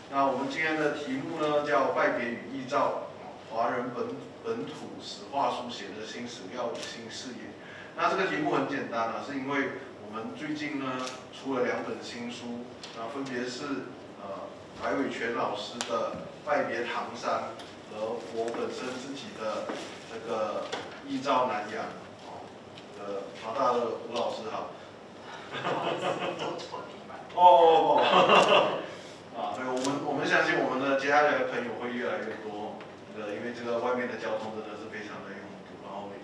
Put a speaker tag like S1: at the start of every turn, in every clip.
S1: 那我们今天的题目呢叫拜别与译照，华人本土史话书写的新史料与新视野。那这个题目很简单啊，是因为我们最近呢出了2本新书，那分别是白伟全老师的《拜别唐山》和我本身自己的这个《忆照南洋》。华大的吴老师好。对，我们相信我们的接下来的朋友会越来越多。因为这个外面的交通真的是非常的拥堵，然后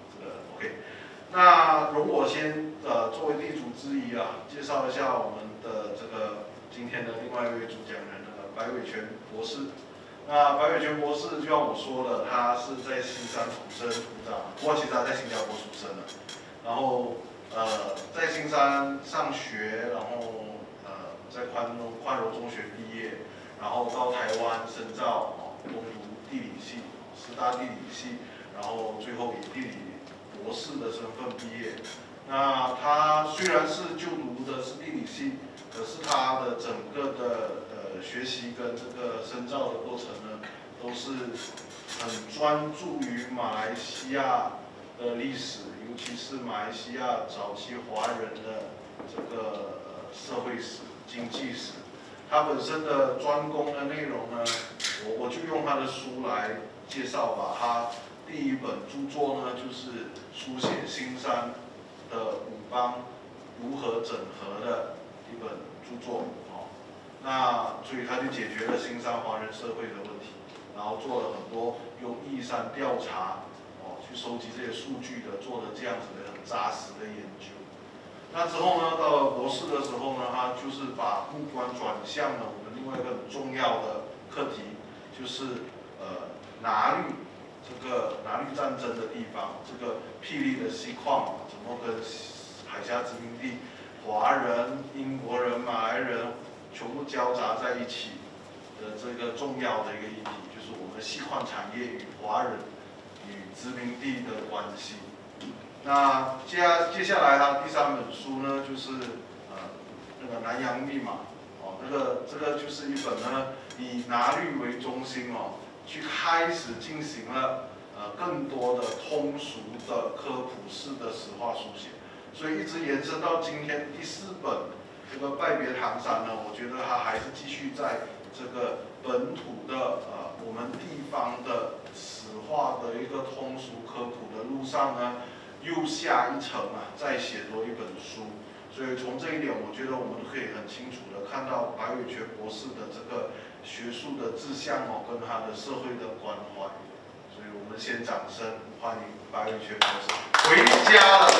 S1: OK。那容我先作为地主之谊啊，介绍一下我们的这个今天的另外一位主讲人白伟全博士。那白伟全博士就像我说的，他是在新山土生土长，不过其实他在新加坡出生的。然后在新山上学，然后在宽柔中学毕业，然后到台湾深造，攻读地理系，师大地理系，然后最后以地理博士的身份毕业。那他虽然是就读的是地理系，可是他的整个的学习跟这个深造的过程呢，都是很专注于马来西亚的历史，尤其是马来西亚早期华人的这个社会史、经济史。他本身的专攻的内容呢，我就用他的书来介绍吧。他第1本著作呢，就是书写新山的武邦如何整合的一本著作。那所以他就解决了新山华人社会的问题，然后做了很多用义山调查去收集这些数据的，做的这样子的很扎实的研究。那之后呢，到了博士的时候呢，他就是把目光转向了我们另外一个很重要的课题，就是拿绿战争的地方，这个霹雳的锡矿怎么跟海峡殖民地华人、英国人、马来人全部交杂在一起的这个重要的一个议题，就是我们锡矿产业与华人与殖民地的关系。那接下来他第3本书呢，就是那个南洋密码这个就是一本呢以拿绿为中心去开始进行了更多的通俗的科普式的史话书写，所以一直延伸到今天第4本这个拜别唐山呢，我觉得他还是继续在这个本土的我们地方的史话的一个通俗科普的路上呢，又下一层再写多1本书。所以从这一点，我觉得我们可以很清楚的看到白伟全博士的这个学术的志向跟他的社会的关怀。所以我们先掌声欢迎白伟全博士回家了。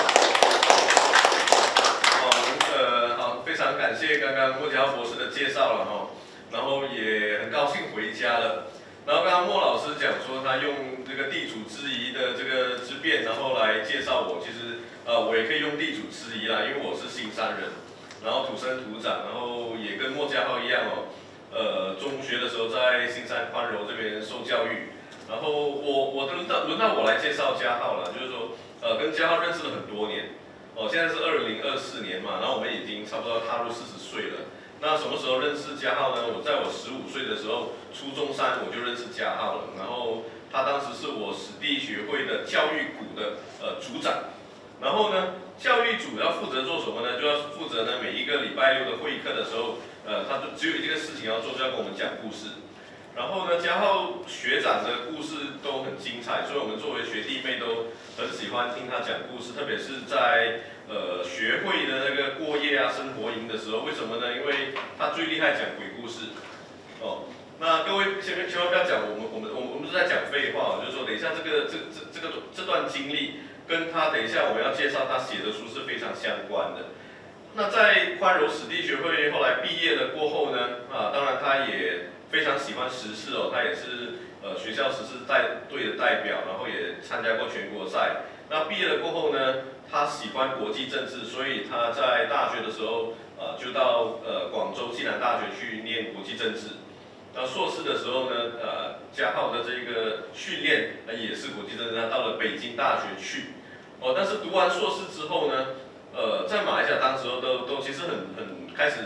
S2: 好，非常感谢刚刚莫家豪博士的介绍了然后也很高兴回家了。然后刚刚莫老师讲说他用这个地主之谊的这个之辩，然后来介绍我。其实我也可以用地主之谊啦，因为我是新山人，然后土生土长，然后也跟莫家豪一样中学的时候在新山宽柔这边受教育。然后轮到我来介绍家豪了，就是说跟家豪认识了很多年现在是2024年嘛，然后我们已经差不多踏入40岁了。那什么时候认识家浩呢？我在我15岁的时候，初中3我就认识家浩了。然后他当时是我史地学会的教育股的组长。然后呢，教育组要负责做什么呢？就要负责呢每一个礼拜6的会课的时候，他就只有一个事情要做，就要跟我们讲故事。然后呢，家浩学长的故事都很精彩，所以我们作为学弟妹都很喜欢听他讲故事，特别是在学会的那个过夜生活营的时候。为什么呢？因为他最厉害讲鬼故事那各位千万不要讲我们是在讲废话就是说等一下这段经历跟他等一下我们要介绍他写的书是非常相关的。那在宽柔史地学会后来毕业了过后呢，当然他也非常喜欢时事他也是学校时事队的代表，然后也参加过全国赛。那毕业了过后呢，他喜欢国际政治，所以他在大学的时候就到广州暨南大学去念国际政治。那硕士的时候呢，家浩的这个训练也是国际政治，他到了北京大学去但是读完硕士之后呢，在马来西亚当时都其实很开始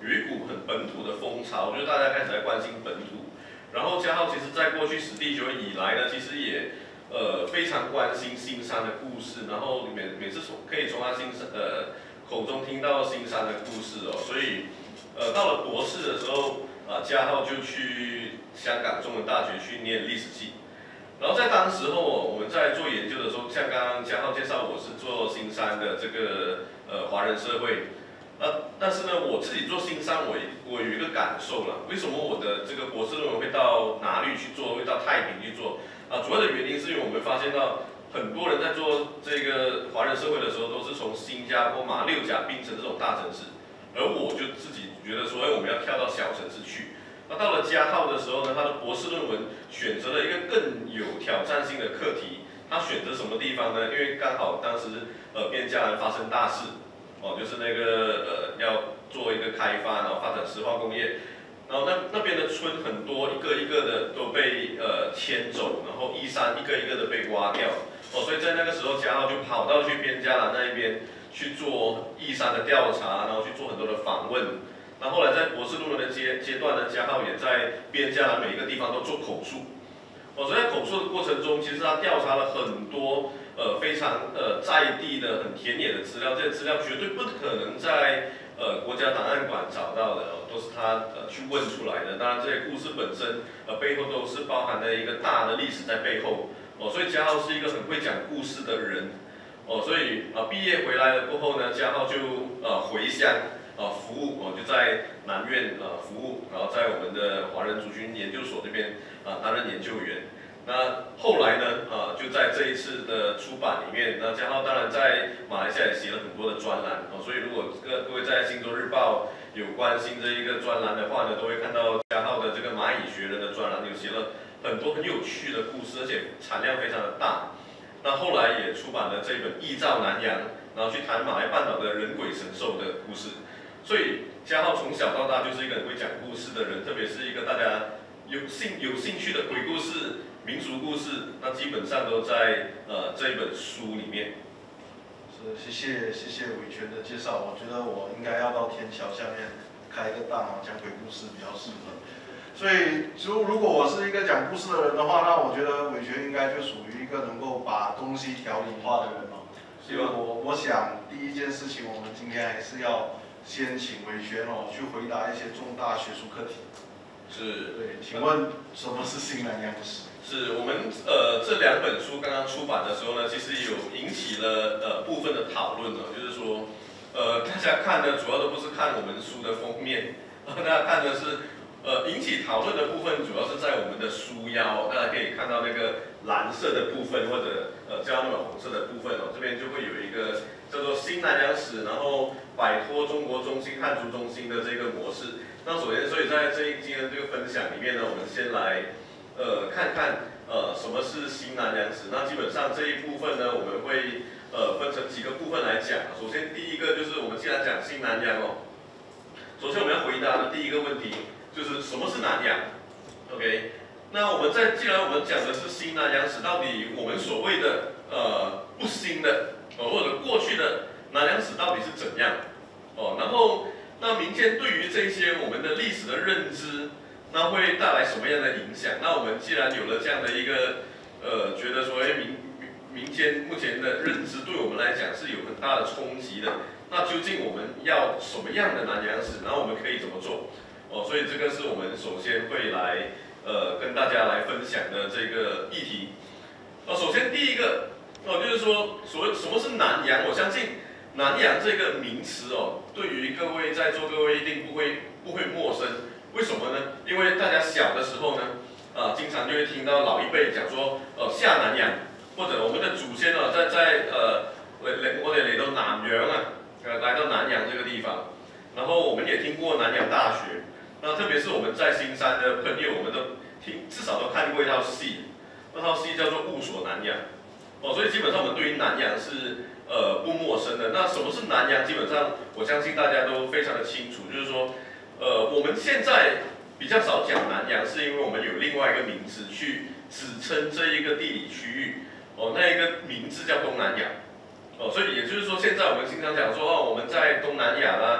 S2: 有一股很本土的风潮，就是大家开始在关心本土。然后嘉浩其实在过去10地久以来呢，其实也非常关心新山的故事，然后每次可以从他口中听到新山的故事哦，所以到了博士的时候嘉浩就去香港中文大学去念历史系。然后在当时候我们在做研究的时候，像刚刚嘉浩介绍，我是做新山的这个华人社会。但是呢，我自己做新山，我有一个感受了。为什么我的这个博士论文会到哪里去做？会到太平去做？主要的原因是因为我们发现到很多人在做这个华人社会的时候，都是从新加坡、马六甲、槟城这种大城市，而我就自己觉得说，我们要跳到小城市去。那到了嘉浩的时候呢，他的博士论文选择了一个更有挑战性的课题。他选择什么地方呢？因为刚好当时边嘉南发生大事。就是那个要做一个开发，然后发展石化工业，然后那边的村很多，一个一个的都被迁走，然后义山一个一个的被挖掉，所以在那个时候嘉浩就跑到去边嘉南那一边去做义山的调查，然后去做很多的访问。那后来在博士论文的阶段呢，嘉浩也在边嘉南每一个地方都做口述，所以在口述的过程中，其实他调查了很多。非常在地的很田野的资料，这些资料绝对不可能在国家档案馆找到的，都是他去问出来的。当然，这些故事本身背后都是包含了一个大的历史在背后。所以嘉浩是一个很会讲故事的人。所以毕业回来了过后呢，嘉浩就回乡服务，就在南院服务，然后在我们的华人族群研究所这边担任研究员。那后来呢，就在这一次的出版里面，那嘉浩当然在马来西亚也写了很多的专栏，所以如果各位在《星洲日报》有关心这一个专栏的话呢，都会看到嘉浩的这个蚂蚁学人的专栏，有写了很多很有趣的故事，而且产量非常的大。那后来也出版了这本《忆照南洋》，然后去谈马来半岛的人鬼神兽的故事。所以嘉浩从小到大就是一个很会讲故事的人，特别是一个大家有兴趣的鬼故事。民俗故事，那基本上都在这一本书里面。
S1: 是，谢谢伟权的介绍。我觉得我应该要到天桥下面开一个大脑讲鬼故事比较适合。所以，如果我是一个讲故事的人的话，那我觉得伟权应该就属于一个能够把东西条理化的人哦。所以我想第一件事情，我们今天还是要先请伟权去回答一些重大学术课题。
S2: 是。
S1: 对，请问什么是新南洋史？
S2: 是我们这2本书刚刚出版的时候呢，其实有引起了部分的讨论哦，就是说大家看的主要都不是看我们书的封面，大家看的是引起讨论的部分主要是在我们的书腰，大家可以看到那个蓝色的部分或者胶暖红色的部分这边就会有一个叫做新南洋史，然后摆脱中国中心、汉族中心的这个模式。那首先，所以在今天这个分享里面呢，我们先来看看什么是新南洋史。那基本上这一部分呢，我们会分成几个部分来讲。首先第一个就是我们既然讲新南洋首先我们要回答的第一个问题就是什么是南洋 ？OK， 那既然我们讲的是新南洋史，到底我们所谓的不新的或者过去的南洋史到底是怎样？然后那民间对于这些我们的历史的认知。那会带来什么样的影响？那我们既然有了这样的一个觉得说，民间目前的认知对我们来讲是有很大的冲击的。那究竟我们要什么样的南洋史？然后我们可以怎么做？所以这个是我们首先会来跟大家来分享的这个议题。首先第一个就是说，什么是南洋？我相信南洋这个名词对于各位在座各位一定不会陌生。为什么呢？因为大家小的时候呢，经常就会听到老一辈讲说，下南洋，或者我们的祖先我哋嚟到南洋来到南洋这个地方，然后我们也听过南洋大学，那特别是我们在新山的朋友，我们都至少都看过一套戏，那套戏叫做《雾锁南洋》，所以基本上我们对于南洋是不陌生的。那什么是南洋？基本上我相信大家都非常的清楚，就是说。我们现在比较少讲南洋，是因为我们有另外一个名字去指称这一个地理区域，那一个名字叫东南亚，所以也就是说，现在我们经常讲说我们在东南亚啦，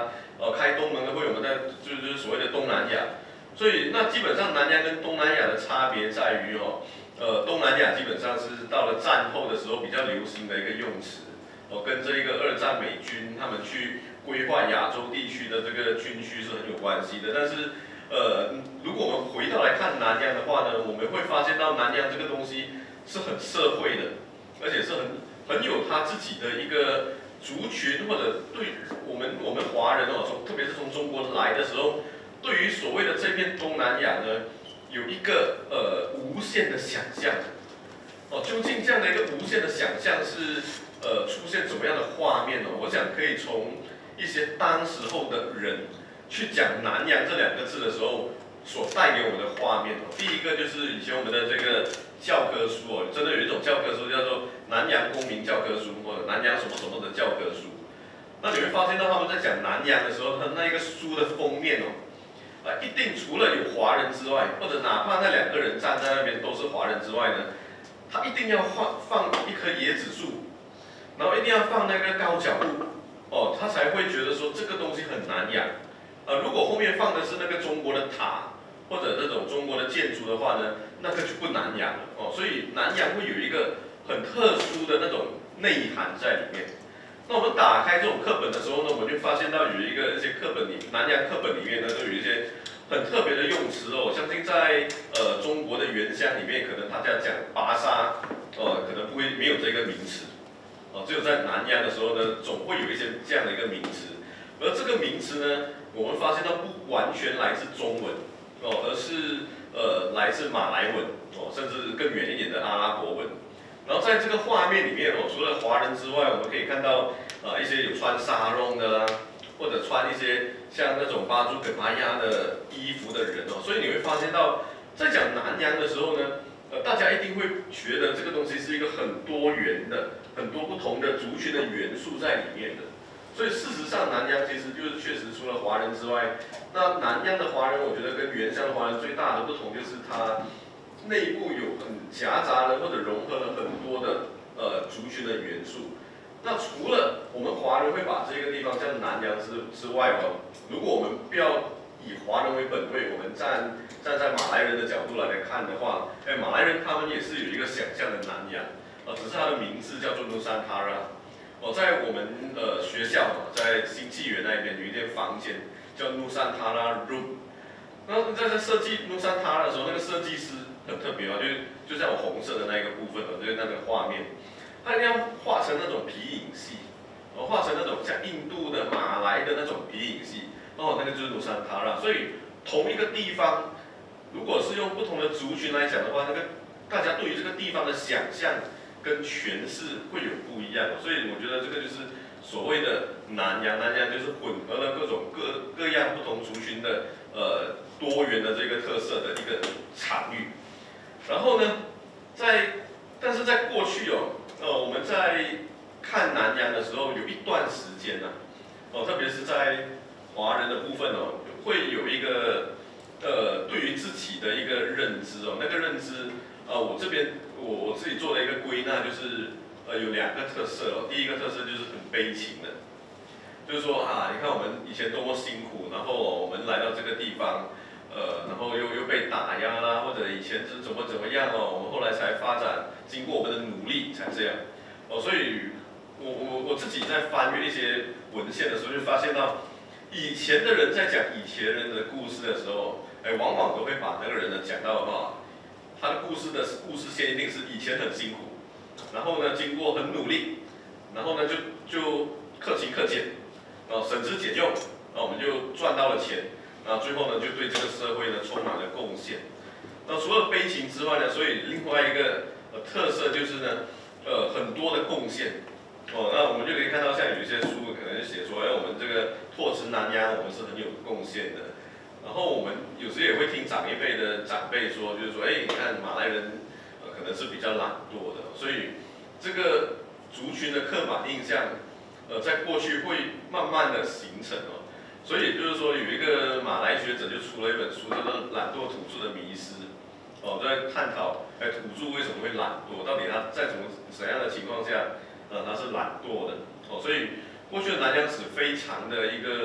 S2: 开东盟的会，我们在就是所谓的东南亚。所以那基本上南洋跟东南亚的差别在于东南亚基本上是到了战后的时候比较流行的一个用词，跟这一个二战美军他们去规划亚洲地区的这个军区是很有关系的。但是如果我们回到来看南洋的话呢，我们会发现到南洋这个东西是很社会的，而且是很有他自己的一个族群，或者对我们华人特别是从中国来的时候。对于所谓的这片东南亚呢，有一个无限的想象，究竟这样的一个无限的想象是出现怎么样的画面呢？我想可以从一些当时候的人去讲南洋这两个字的时候所带给我们的画面。第一个就是以前我们的这个教科书真的有一种教科书叫做南洋公民教科书或者南洋什么什么的教科书。那你会发现到他们在讲南洋的时候，他那一个书的封面一定除了有华人之外，或者哪怕那两个人站在那边都是华人之外呢，他一定要放一棵椰子树，然后一定要放那个高脚屋，他才会觉得说这个东西很南洋。如果后面放的是那个中国的塔或者那种中国的建筑的话呢，那个就不南洋了所以南洋会有一个很特殊的那种内涵在里面。那我们打开这种课本的时候呢，我们就发现到有一些课本里，南洋课本里面呢，都有一些很特别的用词我相信在中国的原乡里面，可能大家讲巴沙可能没有这个名词只有在南洋的时候呢，总会有一些这样的一个名词。而这个名词呢，我们发现到不完全来自中文而是来自马来文甚至更远一点的阿拉伯文。然后在这个画面里面除了华人之外，我们可以看到一些有穿纱绒的啦，或者穿一些像那种巴珠肯巴亚的衣服的人所以你会发现到，在讲南洋的时候呢，大家一定会觉得这个东西是一个很多元的、很多不同的族群的元素在里面的。所以事实上，南洋其实就是确实除了华人之外，那南洋的华人，我觉得跟原乡的华人最大的不同就是它内部有很夹杂的或者融合了很多的族群的元素。那除了我们华人会把这个地方叫南洋之外如果我们不要以华人为本位，我们站在马来人的角度来看的话，马来人他们也是有一个想象的南洋只是它的名字叫做努山塔拉。在我们学校在新纪元那边有一间房间叫努山塔拉 room。那在设计努山塔拉的时候，那个设计师很特别就像我红色的那个部分就是那个画面，他一定要画成那种皮影戏，画成那种像印度的、马来的那种皮影戏，那个就是努山塔拉。所以同一个地方，如果是用不同的族群来讲的话，大家对于这个地方的想象跟诠释会有不一样所以我觉得这个就是所谓的南洋就是混合了各种各样不同族群的多元的这个特色的一个场域。然后呢，但是在过去我们在看南洋的时候，有一段时间特别是在华人的部分会有一个对于自己的一个认知那个认知我这边我自己做了一个归纳，就是有两个特色第一个特色就是很悲情的，就是说你看我们以前多么辛苦，然后我们来到这个地方。然后又被打压啦，或者以前是怎么样我们后来才发展，经过我们的努力才这样所以我自己在翻阅一些文献的时候，就发现到以前的人在讲以前人的故事的时候，往往都会把那个人呢讲到他的故事线一定是以前很辛苦，然后呢经过很努力，然后呢就克勤克俭省吃俭用，我们就赚到了钱。最后呢，就对这个社会呢充满了贡献。那除了悲情之外呢，所以另外一个特色就是呢，很多的贡献。那我们就可以看到，像有一些书可能就写说，我们这个拓殖南洋，我们是很有贡献的。然后我们有时也会听长一辈的长辈说，就是说，你看马来人可能是比较懒惰的，所以这个族群的刻板印象，在过去会慢慢的形成所以也就是说，有一个马来学者就出了一本书，叫做《懒惰土著的迷思》，在探讨，土著为什么会懒惰，到底他在怎样的情况下，他是懒惰的，所以过去的南洋史非常的一个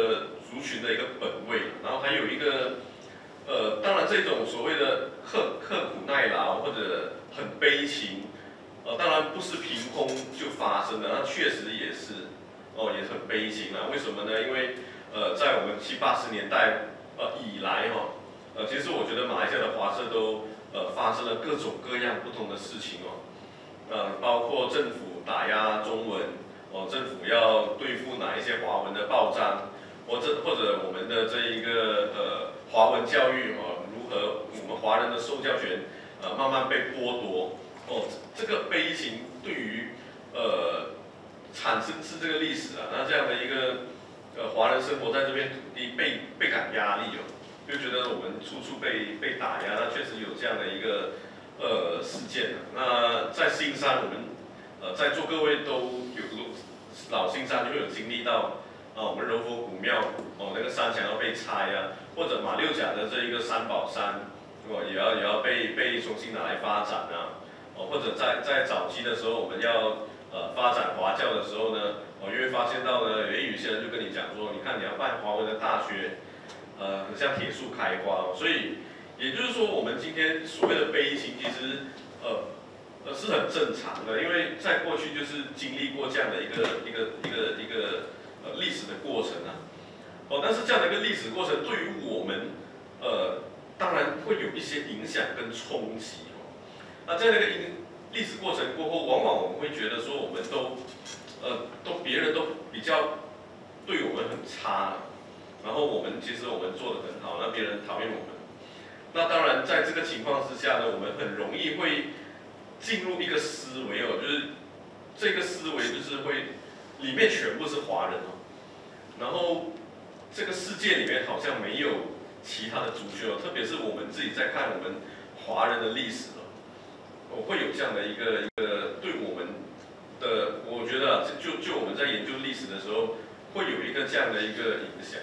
S2: 族群的一个本位，然后还有一个当然这种所谓的刻苦耐劳或者很悲情，当然不是凭空就发生的，那确实也是也很悲情啊。为什么呢？因为在我们70、80年代以来其实我觉得马来西亚的华社都发生了各种各样不同的事情包括政府打压中文政府要对付哪一些华文的报章，或者我们的这一个华文教育如何我们华人的受教权慢慢被剥夺这个悲情对于产生是这个历史那这样的一个华人生活在这片土地倍感压力就觉得我们处处被打压，那确实有这样的一个事件那在新山，我们在座各位都有老新山就会有经历到我们柔佛古庙那个山墙要被拆或者马六甲的这一个三宝山也要被重新拿来发展或者在早期的时候我们要发展华教的时候呢你会发现到呢，有些人就跟你讲说，你看你要办华文的大学。很像铁树开花所以也就是说，我们今天所谓的悲情，其实是很正常的，因为在过去就是经历过这样的一个历史的过程但是这样的一个历史过程对于我们当然会有一些影响跟冲击那在那个历史过程过后，往往我们会觉得说，我们都别人都比较对我们很差。然后其实我们做得很好，那别人讨厌我们。那当然，在这个情况之下呢，我们很容易会进入一个思维就是这个思维就是会里面全部是华人然后这个世界里面好像没有其他的族群特别是我们自己在看我们华人的历史会有这样的一个对我们的，我觉得就我们在研究历史的时候，会有一个这样的一个影响。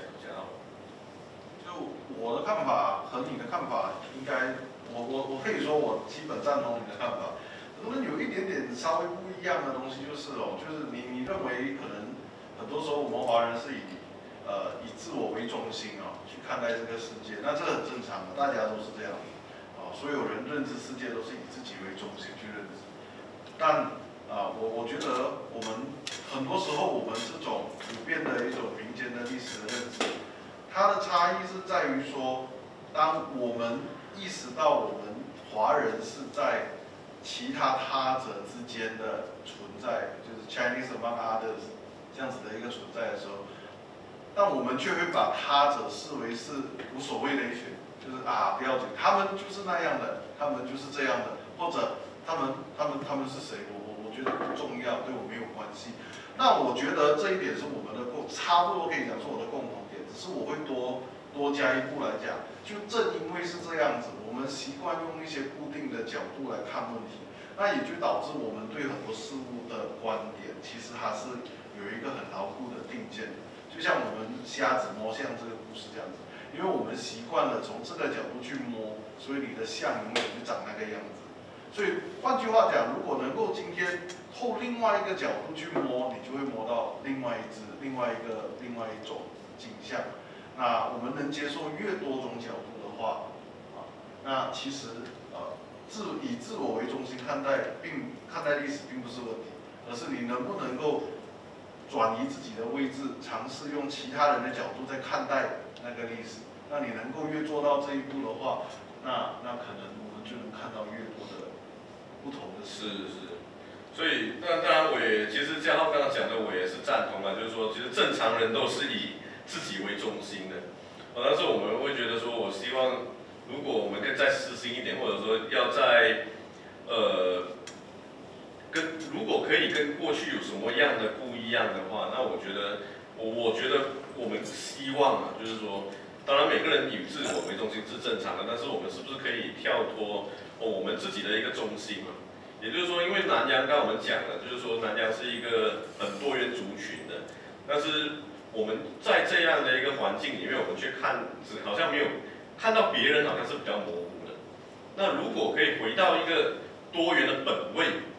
S1: 我的看法和你的看法应该，我可以说我基本赞同你的看法。可能有一点点稍微不一样的东西就是就是你认为可能很多时候我们华人是以自我为中心去看待这个世界，那这很正常的，大家都是这样所有人认知世界都是以自己为中心去认知。但我觉得我们很多时候我们这种普遍的一种民间的历史的认知。它的差异是在于说，当我们意识到我们华人是在其他者之间的存在，就是 Chinese among others 这样子的一个存在的时候，但我们却会把他者视为是无所谓的一群，就是不要紧，他们就是那样的，他们就是这样的，或者他们是谁，我觉得不重要，对我没有关系。那我觉得这一点是我们的差不多可以讲是我的共同点，只是我会多加一步来讲。就正因为是这样子，我们习惯用一些固定的角度来看问题，那也就导致我们对很多事物的观点，其实它是有一个很牢固的定见的。就像我们瞎子摸象这个故事这样子，因为我们习惯了从这个角度去摸，所以你的象永远就长那个样子。所以换句话讲，如果能够今天透另外一个角度去摸，你就会摸到另外一种景象。那我们能接受越多种角度的话，那其实以自我为中心看待历史并不是问题，而是你能不能够转移自己的位置，尝试用其他人的角度在看待那个历史。那你能够越做到这一步的话，那可能我们就能看到越多的不同的事。
S2: 是。所以当然其实嘉浩刚刚讲的我也是赞同就是说，其实正常人都是以自己为中心的。但是我们会觉得说，我希望如果我们更再私心一点，或者说要在如果可以跟过去有什么样的不一样的话，那我觉得我们希望就是说，当然每个人以自我为中心是正常的，但是我们是不是可以跳脱我们自己的一个中心也就是说，因为南洋刚刚我们讲了，就是说南洋是一个很多元族群的，但是我们在这样的一个环境里面，我们去看，好像没有看到别人，好像是比较模糊的。那如果可以回到一个多元的本位，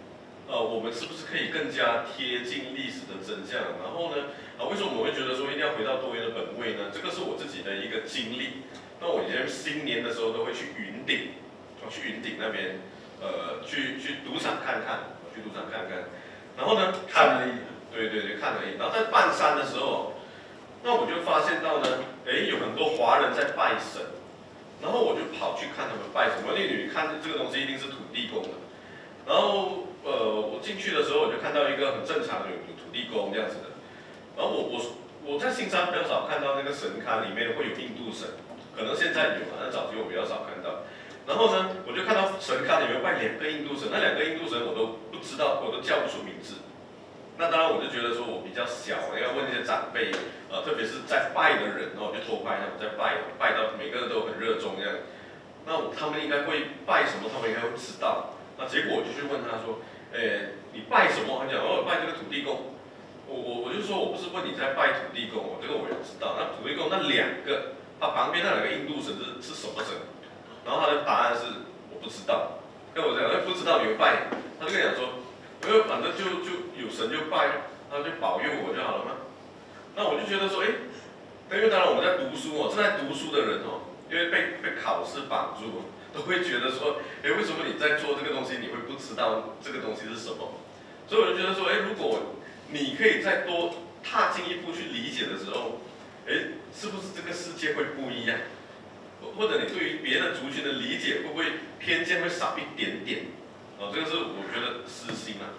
S2: 我们是不是可以更加贴近历史的真相？然后呢，为什么我会觉得说一定要回到多元的本位呢？这个是我自己的一个经历。那我以前新年的时候都会去云顶，去云顶那边，去赌场看看，去赌场看看。然后呢，
S1: 看而已。
S2: 对，看而已。然后在半山的时候，那我就发现到呢，有很多华人在拜神，然后我就跑去看他们拜什么。因为你看这个东西一定是土地公的。然后我进去的时候，我就看到一个很正常的有土地公这样子的。然后我在新山比较少看到那个神龛里面会有印度神，可能现在有，但早期我比较少看到。然后呢，我就看到神龛里面拜2个印度神，那2个印度神我都不知道，我都叫不出名字。那当然我就觉得说我比较小，要问一些长辈，特别是在拜的人，然后我就偷拍他们在拜到每个人都很热衷这样。那他们应该会拜什么，他们应该会知道。那结果我就去问他说，你拜什么？他讲拜这个土地公。我就说我不是问你在拜土地公，这个我也知道。那土地公那2个，他旁边那2个印度神是什么神？然后他的答案是我不知道，跟我讲不知道有拜，他就跟我讲说，反正就有神就拜，他就保佑我就好了嘛。那我就觉得说，因为当然我们在读书正在读书的人因为被考试绑住，都会觉得说，为什么你在做这个东西，你会不知道这个东西是什么？所以我就觉得说，如果你可以再多踏进一步去理解的时候，是不是这个世界会不一样？或者你对于别的族群的理解会不会偏见会少一点点？这个是我觉得私心啊。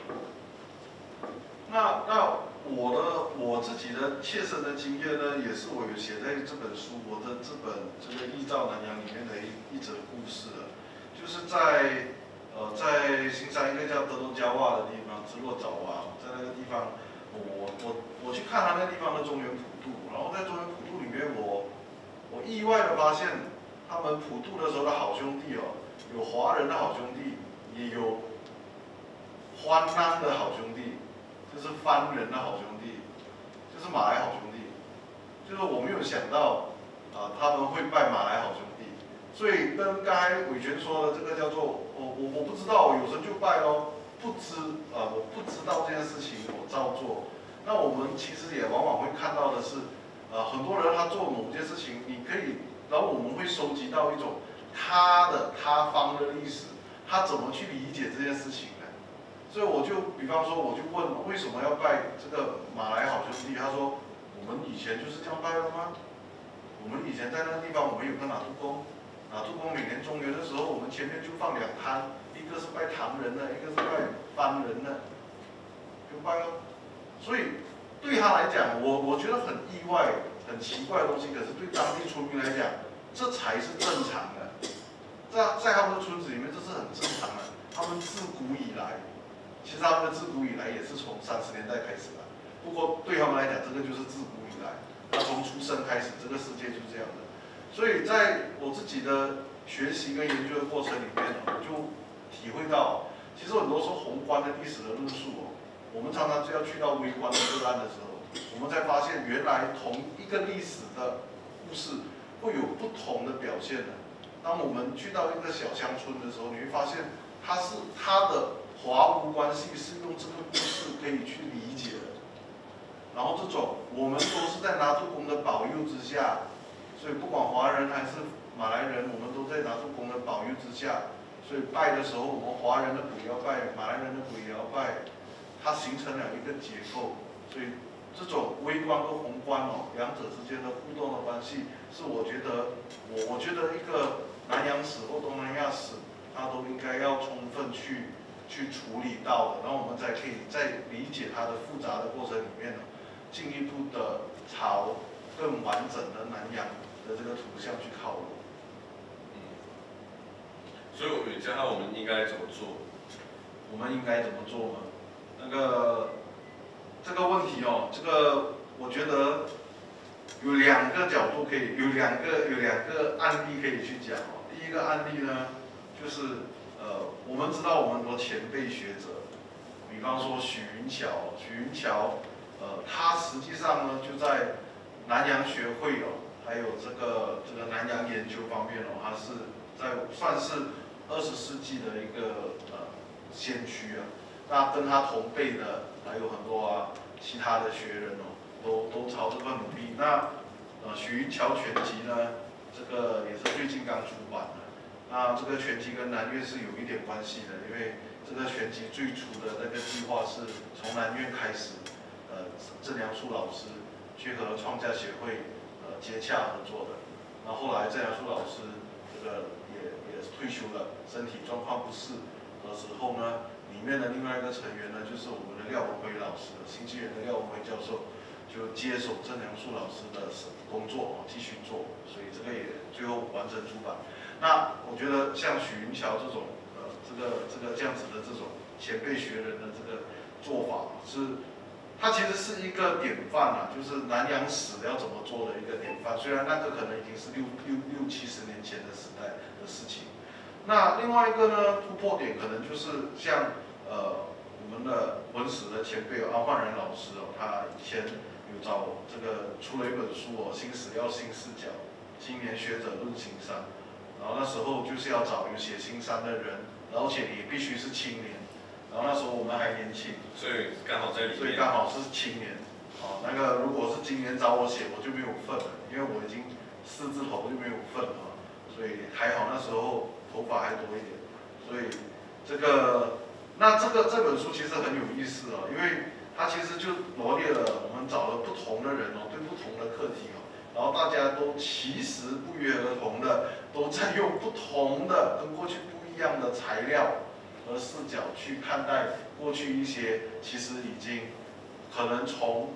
S1: 那我自己的切身的经验呢，也是我有写在这本书，我的这个《依照南洋》里面的一则故事就是在新山一个叫德东加瓦的地方，直落爪哇，在那个地方，我去看他那个地方的中原普渡，然后在中原普渡里面我意外的发现，他们普渡的时候的好兄弟有华人的好兄弟，也有欢南的好兄弟，就是番人的好兄弟，就是马来好兄弟，就是我没有想到他们会拜马来好兄弟，所以跟刚才伟权说的这个叫做我不知道，有神就拜咯，我不知道这件事情我照做。那我们其实也往往会看到的是。很多人他做某件事情，你可以，然后我们会收集到一种他方的历史，他怎么去理解这件事情呢？所以比方说，我就问为什么要拜这个马来好兄弟？他说我们以前就是这样拜的吗？我们以前在那个地方，我们有个拿督公，拿督公每年中元的时候，我们前面就放2摊，一个是拜唐人的，一个是拜番人的，就拜咯。所以。对他来讲，我觉得很意外、很奇怪的东西，可是对当地村民来讲，这才是正常的。在他们的村子里面，这是很正常的。他们自古以来，其实他们的自古以来也是从30年代开始的。不过对他们来讲，这个就是自古以来，他从出生开始，这个世界就是这样的。所以在我自己的学习跟研究的过程里面我就体会到，其实很多时候宏观的历史的论述我们常常就要去到微观的个案的时候，我们才发现原来同一个历史的故事会有不同的表现的。当我们去到一个小乡村的时候，你会发现它的华吴关系是用这个故事可以去理解的。然后这种我们都是在拿督公的保佑之下，所以不管华人还是马来人，我们都在拿督公的保佑之下。所以拜的时候，我们华人的鬼要拜，马来人的鬼也要拜。它形成了一个结构，所以这种微观跟宏观两者之间的互动的关系，是我觉得一个南洋史或东南亚史，它都应该要充分去处理到的，然后我们才可以在理解它的复杂的过程里面进一步的朝更完整的南洋的这个图像去靠拢。
S2: 所以我教他我们应该怎么做？
S1: 我们应该怎么做呢？这个问题这个我觉得有2个角度可以，有两个案例可以去讲第一个案例呢，就是我们知道我们很多前辈学者，比方说许云桥，他实际上呢就在南洋学会还有这个南洋研究方面他是算是20世纪的一个先驱那跟他同辈的还有很多其他的学人都朝这个努力。那许云桥全集呢，这个也是最近刚出版的。那这个全集跟南院是有一点关系的，因为这个全集最初的那个计划是从南院开始，郑良树老师去和创价协会接洽合作的。那后来郑良树老师这个也退休了，身体状况不适的时候呢，里面的另外一个成员呢，就是我们的廖文辉老师，新纪元的廖文辉教授，就接手郑良树老师的工作继续做，所以这个也最后完成出版。那我觉得像许云桥这种这样子的这种前辈学人的这个做法它其实是一个典范就是南洋史要怎么做的一个典范。虽然那个可能已经是六七十年前的时代的事情。那另外一个呢，突破点可能就是像我们的文史的前辈安焕然老师他以前有找我这个出了一本书新史料新视角，青年学者论新山。然后那时候就是要找有写新山的人，而且也必须是青年。然后那时候我们还年轻，
S2: 所以刚好在里面。
S1: 所以刚好是青年。那个如果是今年找我写，我就没有份了，因为我已经4字头就没有份了。所以还好那时候头发还多一点。所以这本书其实很有意思因为它其实就罗列了我们找了不同的人对不同的课题然后大家都其实不约而同的都在用不同的跟过去不一样的材料和视角去看待过去一些其实已经可能从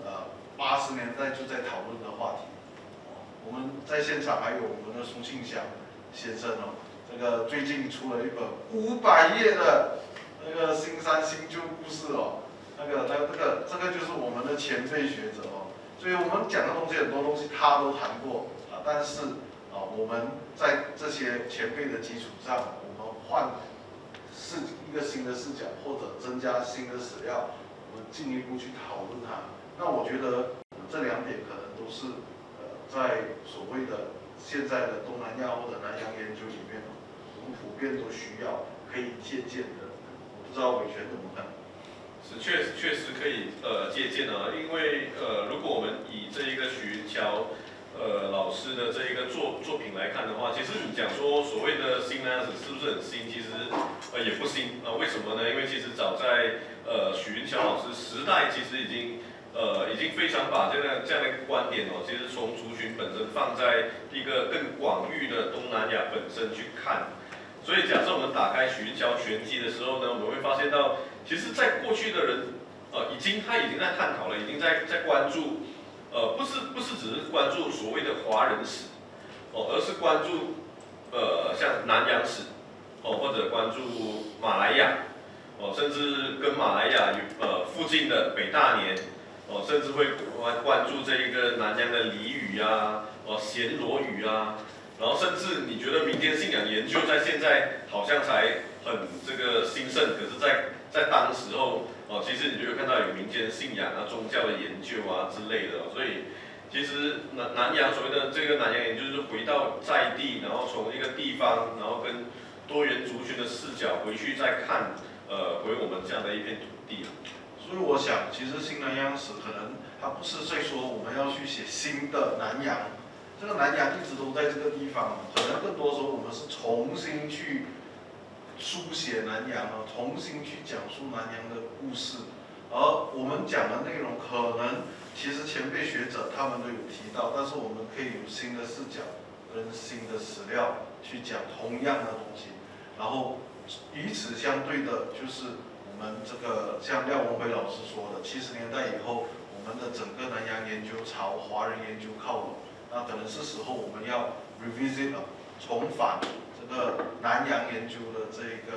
S1: 80年代就在讨论的话题。我们在现场还有我们的苏庆祥先生这个最近出了一本500页的那个新山新旧故事这个就是我们的前辈学者所以我们讲的东西很多东西他都谈过但是我们在这些前辈的基础上，我们换一个新的视角，或者增加新的史料，我们进一步去讨论它。那我觉得这2点可能都是在所谓的现在的东南亚或者南洋研究里面我们普遍都需要可以借鉴的。我不知道伟权怎么看？
S2: 确实可以借鉴因为如果我们以这一个许云桥老师的这一个作品来看的话，其实你讲说所谓的新南洋史是不是很新？其实也不新为什么呢？因为其实早在许云桥老师时代，其实已经非常把这样的一个观点其实从族群本身放在一个更广域的东南亚本身去看。所以假设我们打开许云桥全集的时候呢，我们会发现到，其实在过去的人他已经在探讨了，已经在关注不是只是关注所谓的华人史而是关注像南洋史或者关注马来亚甚至跟马来亚附近的北大年甚至会关注这一个南洋的俚语暹罗语然后甚至你觉得民间信仰研究在现在好像才很这个兴盛，可是在当时候其实你就会看到有民间信仰宗教的研究之类的所以其实南洋所谓的这个南洋研究就是回到在地，然后从一个地方，然后跟多元族群的视角回去再看回我们这样的一片土地。
S1: 所以我想，其实新南洋史可能它不是在说我们要去写新的南洋。这个南洋一直都在这个地方可能更多时候我们是重新去书写南洋重新去讲述南洋的故事，而我们讲的内容可能其实前辈学者他们都有提到，但是我们可以有新的视角跟新的史料去讲同样的东西，然后与此相对的就是我们这个像廖文辉老师说的，70年代以后我们的整个南洋研究朝华人研究靠拢。那可能是时候我们要 revisit 重返这个南洋研究的这个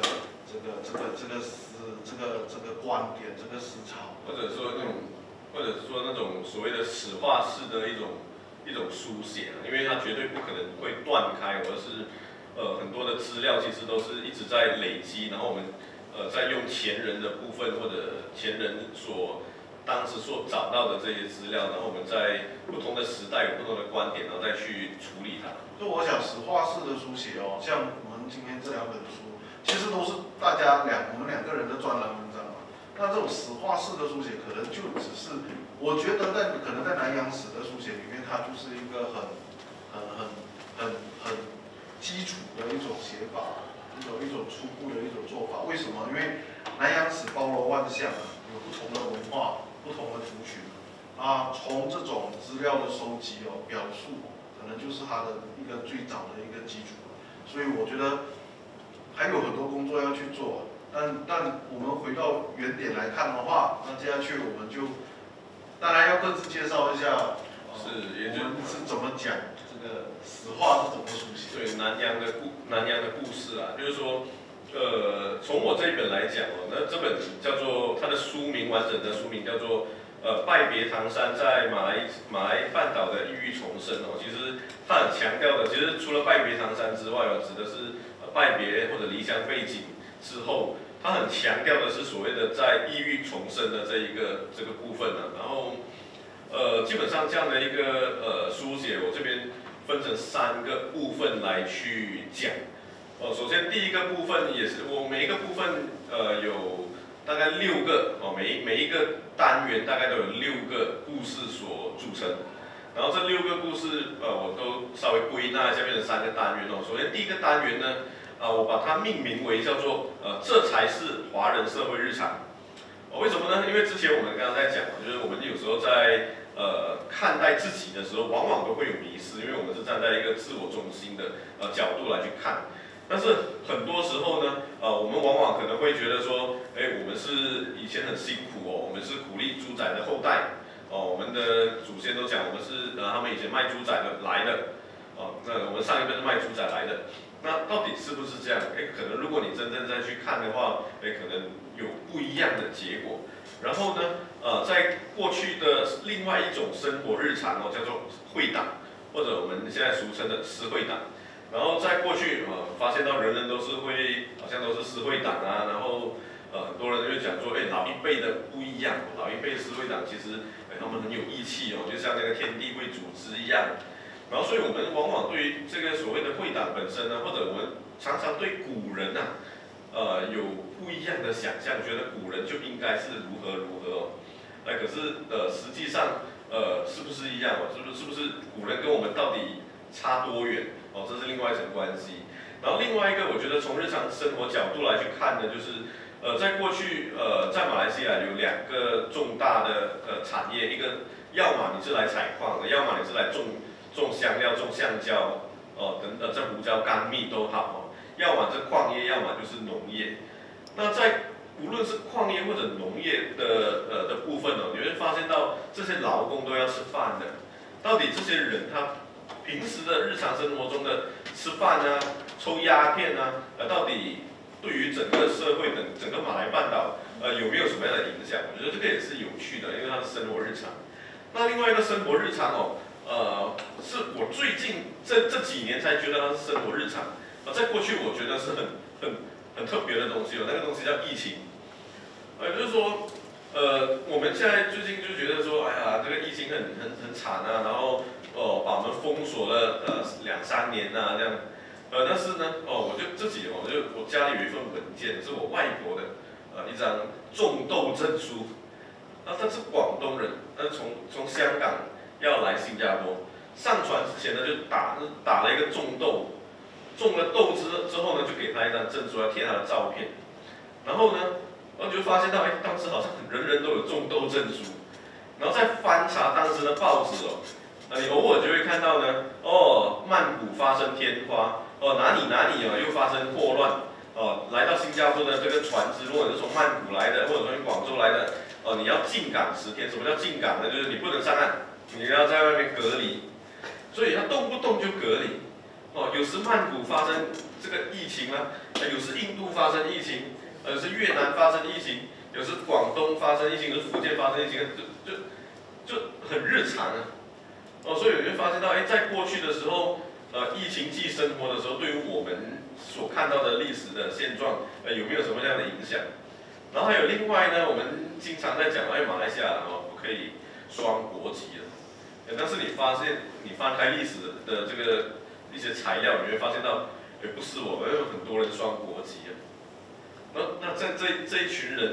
S1: 观点，这个思潮，
S2: 或者说那种所谓的史话式的一种书写因为它绝对不可能会断开，而是很多的资料其实都是一直在累积，然后我们在用前人的部分或者前人当时所找到的这些资料，然后我们在不同的时代有不同的观点，然后再去处理它。
S1: 就我想史话式的书写像我们今天这2本书，其实都是我们2个人的专栏文章那这种史话式的书写，可能就只是，我觉得可能在南洋史的书写里面，它就是一个很基础的一种写法，一种初步的一种做法。为什么？因为南洋史包罗万象啊，有不同的文化、不同的族群啊，从这种资料的收集表述，可能就是它的一个最早的一个基础。所以我觉得还有很多工作要去做。但我们回到原点来看的话，那接下去我们就当然要各自介绍一下，我们是怎么讲这个史话是怎么书写。
S2: 对南洋的故事啊，就是说，从我这一本来讲哦，那这本叫做它的书名完整的书名叫做拜别唐山在马来半岛的异域重生哦，其实它很强调的，其实除了拜别唐山之外哦，指的是拜别或者离乡背井之后。他很强调的是所谓的在异域重生的这个部分呢、然后基本上这样的一个书写，我这边分成3个部分来去讲。首先第一个部分也是我每一个部分有大概6个哦，每一个单元大概都有6个故事所组成。然后这6个故事我都稍微归纳一下，变成3个单元哦。首先第一个单元呢。我把它命名为叫做这才是华人社会日常。为什么呢？因为之前我们刚刚在讲，就是我们有时候在看待自己的时候，往往都会有迷失，因为我们是站在一个自我中心的角度来去看。但是很多时候呢，我们往往可能会觉得说，我们是以前很辛苦哦，我们是苦力猪仔的后代哦，我们的祖先都讲我们是他们以前卖猪仔的来的哦，那我们上一辈是卖猪仔来的。那到底是不是这样？可能如果你真正再去看的话，可能有不一样的结果。然后呢，在过去的另外一种生活日常哦，叫做会党，或者我们现在俗称的私会党。然后在过去发现到人人都是会，好像都是私会党啊，然后很多人就会讲说，老一辈的不一样，老一辈的私会党其实他们很有义气哦，就像那个天地会组织一样。然后，所以我们往往对于这个所谓的会党本身呢，或者我们常常对古人啊，有不一样的想象，觉得古人就应该是如何哦。可是实际上是不是一样哦？是不是古人跟我们到底差多远哦？这是另外一层关系。然后另外一个，我觉得从日常生活角度来去看的，就是在过去在马来西亚有2个重大的产业，一个要么你是来采矿的，要么你是来种香料、种橡胶，这胡椒、甘蜜都好哦。要么这矿业，要么就是农业。那在无论是矿业或者农业的部分哦，你会发现到这些劳工都要吃饭的。到底这些人他平时的日常生活中的吃饭啊、抽鸦片啊，到底对于整个社会的整个马来半岛有没有什么样的影响？我觉得这个也是有趣的，因为它是生活日常。那另外一个生活日常哦。是我最近这几年才觉得它是生活日常。在过去我觉得是很特别的东西哦，那个东西叫疫情。就是说，我们现在最近就觉得说，哎呀，这个疫情很惨啊，然后把我们封锁了2、3年啊这样。但是呢，我就自己我家里有一份文件，是我外婆的一张种豆证书。他是广东人，从香港。要来新加坡，上船之前呢就打了一个种豆，种了豆之后呢就给他一张证书，要贴他的照片。然后呢，我就发现到，当时好像人人都有种豆证书。然后再翻查当时的报纸哦，你偶尔就会看到呢，曼谷发生天花，哪里又发生霍乱，来到新加坡的这个船只，如果是从曼谷来的，或者从广州来的，你要进港10天。什么叫进港呢？就是你不能上岸。你要在外面隔离，所以他动不动就隔离。有时曼谷发生这个疫情啊，有时印度发生疫情，有时越南发生疫情，有时广东发生疫情，有时福建发生疫情，就很日常啊。所以你会发现到，在过去的时候，疫情季生活的时候，对于我们所看到的历史的现状，有没有什么样的影响？然后还有另外呢，我们经常在讲，马来西亚不可以双国籍了。但是你发现，你翻开历史的这个一些材料，你会发现到，不是有很多人双国籍啊。那这一群人，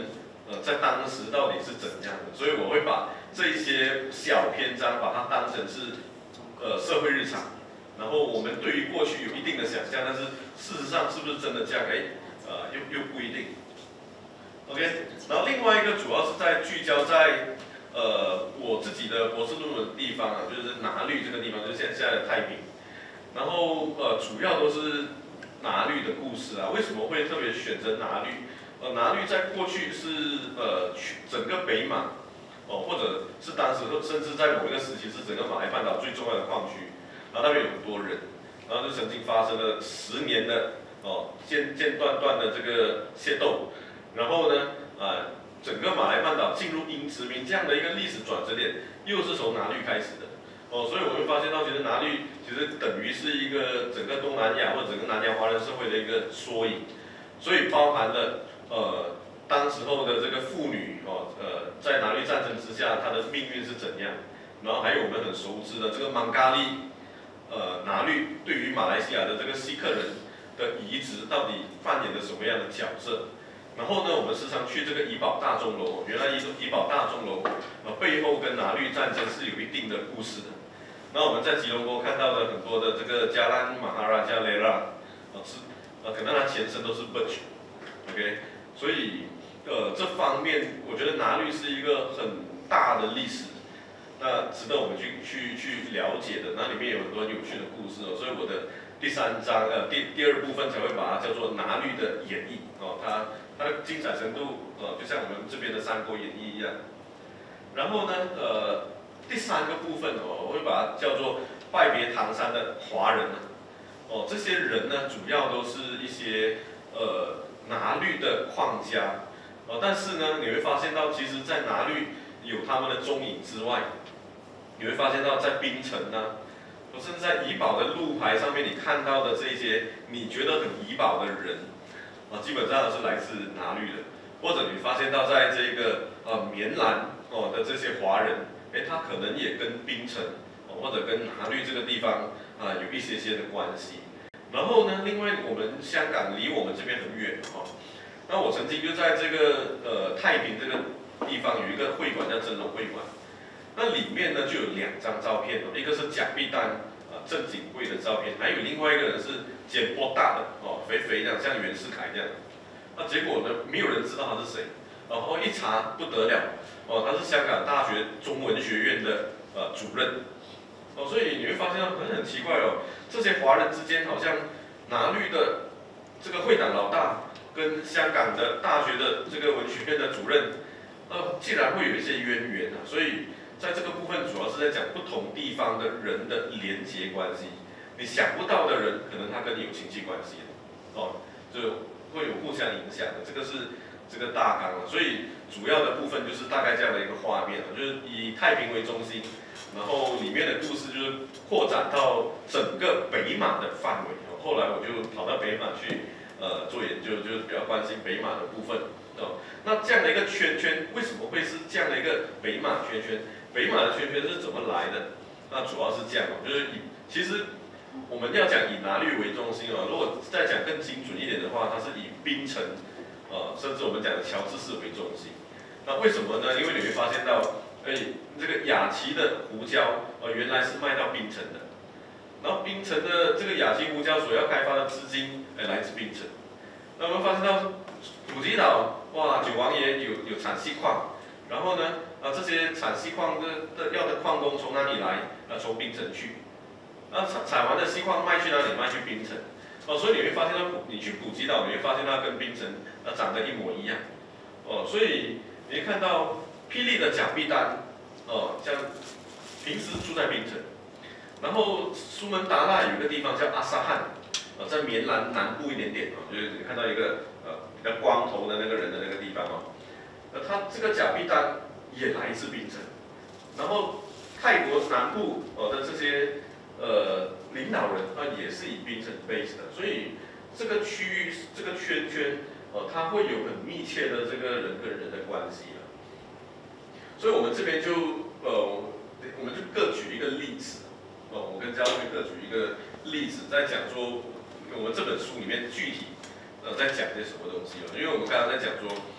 S2: 在当时到底是怎样的，所以我会把这一些小篇章把它当成是社会日常，然后我们对于过去有一定的想象，但是事实上是不是真的这样？又不一定。OK， 然后另外一个主要是在聚焦在我自己的博士论文的地方啊，就是拿律这个地方，就是现在的太平，然后主要都是拿律的故事啊。为什么会特别选择拿律？拿律在过去是整个北马或者是当时甚至在某一个时期是整个马来半岛最重要的矿区，然后那边有很多人，然后就曾经发生了10年的间断的这个械斗，然后呢整个马来半岛进入英殖民这样的一个历史转折点，又是从拿律开始的所以我会发现到，其实拿律其实等于是一个整个东南亚或者整个南洋华人社会的一个缩影，所以包含了当时候的这个妇女在拿律战争之下，她的命运是怎样，然后还有我们很熟知的这个芒嘎利拿律对于马来西亚的这个锡克人的移植到底扮演了什么样的角色。然后呢，我们时常去这个怡保大钟楼，原来怡保大钟楼背后跟拿律战争是有一定的故事的。那我们在吉隆坡看到的很多的这个加兰马哈拉加雷拉可能它前身都是 Butch，OK， 所以这方面我觉得拿律是一个很大的历史，那值得我们去了解的。那里面有很多有趣的故事所以我的第3章第2部分才会把它叫做拿律的演绎它的精彩程度就像我们这边的《三国演义》一样。然后呢第3个部分我会把它叫做拜别唐山的华人这些人呢主要都是一些拿律的矿家但是呢你会发现到，其实在拿律有他们的踪影之外，你会发现到在槟城甚至在怡保的路牌上面你看到的这些你觉得很怡保的人基本上都是来自拿律的，或者你发现到在这个棉兰的这些华人，他可能也跟槟城或者跟拿律这个地方有一些的关系。然后呢，另外我们香港离我们这边很远那我曾经就在这个太平这个地方有一个会馆叫真龙会馆，那里面呢就有2张照片一个是蒋必丹郑景贵的照片，还有另外一个人是简波大的肥肥的像袁世凯这样。那结果呢，没有人知道他是谁，然后一查不得了他是香港大学中文学院的主任所以你会发现很奇怪这些华人之间好像拿律的这个会长老大跟香港的大学的这个文学院的主任竟然会有一些渊源所以在这个部分主要是在讲不同地方的人的连结关系，你想不到的人可能他跟你有亲戚关系就会有互相影响的，这个是这个大纲所以主要的部分就是大概这样的一个画面就是以太平为中心，然后里面的故事就是扩展到整个北马的范围后来我就跑到北马去做研究，就是比较关心北马的部分那这样的一个圈圈为什么会是这样的一个北马圈圈？北马的圈圈是怎么来的？那主要是这样就是其实我们要讲以拿律为中心如果再讲更精准一点的话，它是以槟城甚至我们讲的乔治市为中心。那为什么呢？因为你会发现到这个雅琪的胡椒原来是卖到槟城的，然后槟城的这个雅琪胡椒所要开发的资金来自槟城。那我们发现到普吉岛哇，九王爷有产锡矿，然后呢这些产锡矿要的矿工从哪里来？从槟城去。那采完的锡矿卖去哪里？卖去槟城。所以你会发现到你去普吉岛，你会发现它跟槟城长得一模一样。所以你会看到霹雳的蒋必丹像平时住在槟城，然后苏门答腊有一个地方叫阿萨汉在棉兰南部一点点就是你看到一个比较光头的那个人的那个地方他这个蒋必丹也来自槟城，然后泰国南部的这些领导人也是以槟城 base 的，所以这个区域这个圈圈它会有很密切的这个人跟人的关系所以我们这边就我们就各举一个例子我跟嘉慧各举一个例子，在讲说我们这本书里面具体在讲些什么东西因为我们刚刚在讲说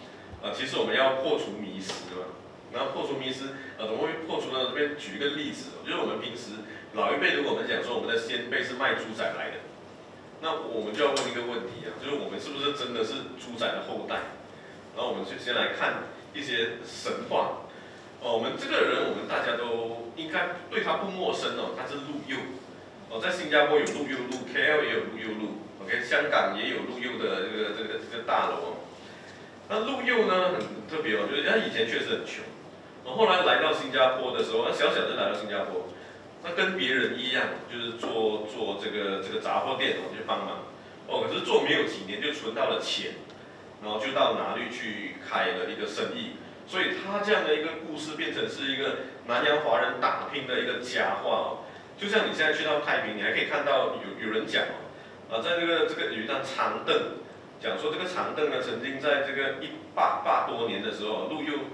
S2: 其实我们要破除迷思嘛。然后破除迷思，怎么会破除呢？这边举一个例子，就是我们平时老一辈如果我们讲说我们的先辈是卖猪仔来的，那我们就要问一个问题啊，就是我们是不是真的是猪仔的后代？然后我们就先来看一些神话。我们这个人我们大家都应该对他不陌生哦，他是陆佑。在新加坡有陆佑路 ，KL 也有陆佑路 ，OK， 香港也有陆佑的这个大楼。那陆佑呢很特别哦，就是他以前确实很穷。后来来到新加坡的时候，小小就来到新加坡，那跟别人一样，就是做这个杂货店去帮忙。可是做没有几年就存到了钱，然后就到哪里去开了一个生意。所以他这样的一个故事变成是一个南洋华人打拼的一个佳话哦。就像你现在去到太平，你还可以看到有人讲在这个有一张长凳，讲说这个长凳呢曾经在这个1800多年的时候，陆佑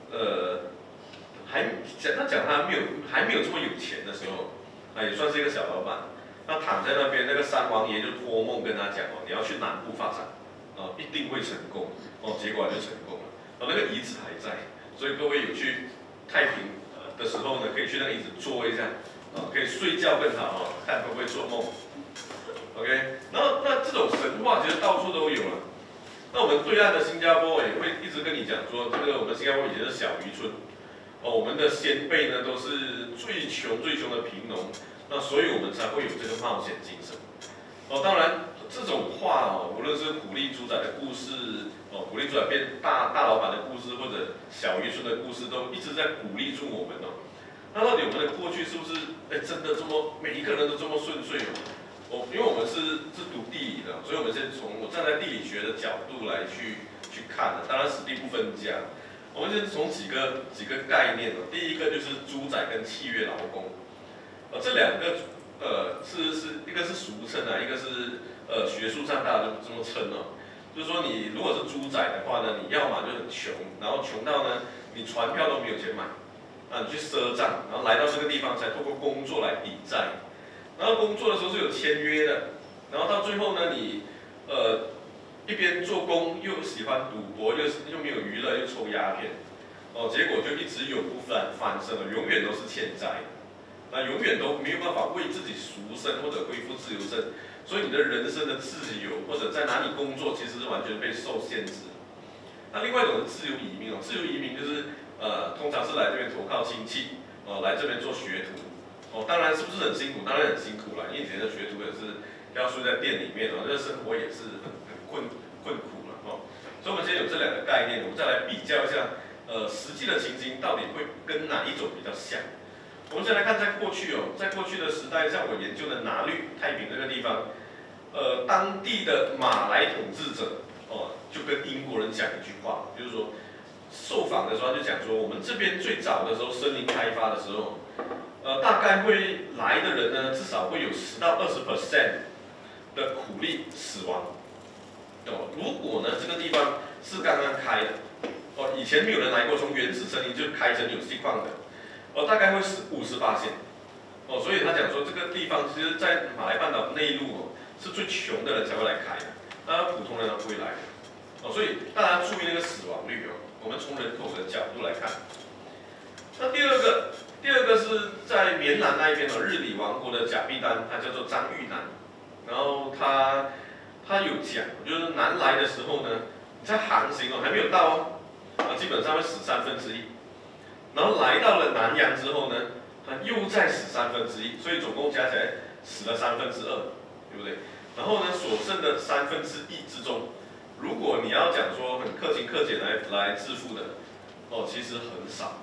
S2: 他讲他还没有这么有钱的时候，也算是一个小老板。那躺在那边，那个三王爷就托梦跟他讲你要去南部发展，一定会成功。结果就成功了。那个椅子还在，所以各位有去太平的时候呢，可以去那个椅子坐一下，可以睡觉更好看会不会做梦。OK， 那这种神话其实到处都有了。那我们对岸的新加坡也会一直跟你讲说，这个我们新加坡以前是小渔村。我们的先辈呢都是最穷的贫农，那所以我们才会有这个冒险精神。当然这种话无论是鼓励猪仔的故事，鼓励猪仔变大老板的故事，或者小渔村的故事，都一直在鼓励住我们哦。那到底我们的过去是不是真的这么每一个人都这么顺遂因为我们是读地理的，所以我们先从站在地理学的角度来去看当然史地不分家。我们先从几个概念第一个就是猪仔跟契约劳工，这两个是一个是俗称一个是学术上大家就这么称就是说你如果是猪仔的话呢，你要么就很穷，然后穷到呢你船票都没有钱买，你去赊账，然后来到这个地方才透过工作来抵债，然后工作的时候是有签约的，然后到最后呢你一边做工又喜欢赌博，又没有娱乐，又抽鸦片，结果就一直永不翻身了，永远都是欠债，那永远都没有办法为自己赎身或者恢复自由身，所以你的人生的自由或者在哪里工作，其实是完全被受限制。那另外一种是自由移民自由移民就是通常是来这边投靠亲戚，来这边做学徒，当然是不是很辛苦？当然很辛苦啦，因为以前的学徒也是要睡在店里面这个生活也是很困苦了所以我们先有这两个概念，我们再来比较一下，实际的情形到底会跟哪一种比较像？我们先来看在过去在过去的时代，像我研究的拿律太平这个地方，当地的马来统治者就跟英国人讲一句话，就是说受访的时候他就讲说，我们这边最早的时候森林开发的时候，大概会来的人呢，至少会有10到20% 的苦力死亡。如果呢这个地方是刚刚开的，以前没有人来过，从原始森林就开成有锡矿的，大概会死50%。所以他讲说这个地方其实，在马来半岛内陆是最穷的人才会来开的，那普通人不会来的。所以大家注意那个死亡率我们从人口的角度来看。那第二个是在棉兰那一边日理王国的甲必丹，他叫做张玉南，然后他有讲，就是南来的时候呢，在航行还没有到基本上会死1/3，然后来到了南洋之后呢，他又再死1/3，所以总共加起来死了2/3，对不对？然后呢，所剩的1/3之中，如果你要讲说很克勤克俭来致富的，其实很少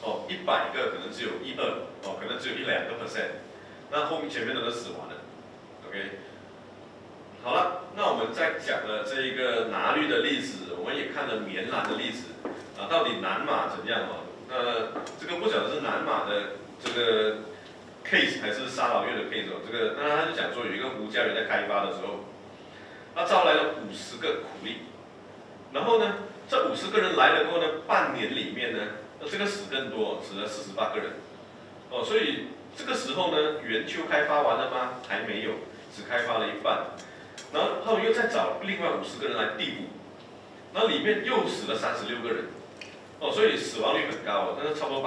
S2: ，100个可能只有1、2，可能只有1、2%，那后面前面的都死完了 ，OK。好了，那我们在讲了这一个拿律的例子，我们也看了棉兰的例子到底南马怎样这个不晓得是南马的这个 case 还是沙劳越的 case 这个那他就讲说有一个胡家人在开发的时候，他招来了50个苦力，然后呢，这50个人来了过后呢，半年里面呢，这个死更多，死了48个人，所以这个时候呢，圆丘开发完了吗？还没有，只开发了一半。然后他们又再找另外50个人来递补， 那里面又死了36个人，哦，所以死亡率很高哦，那是差不多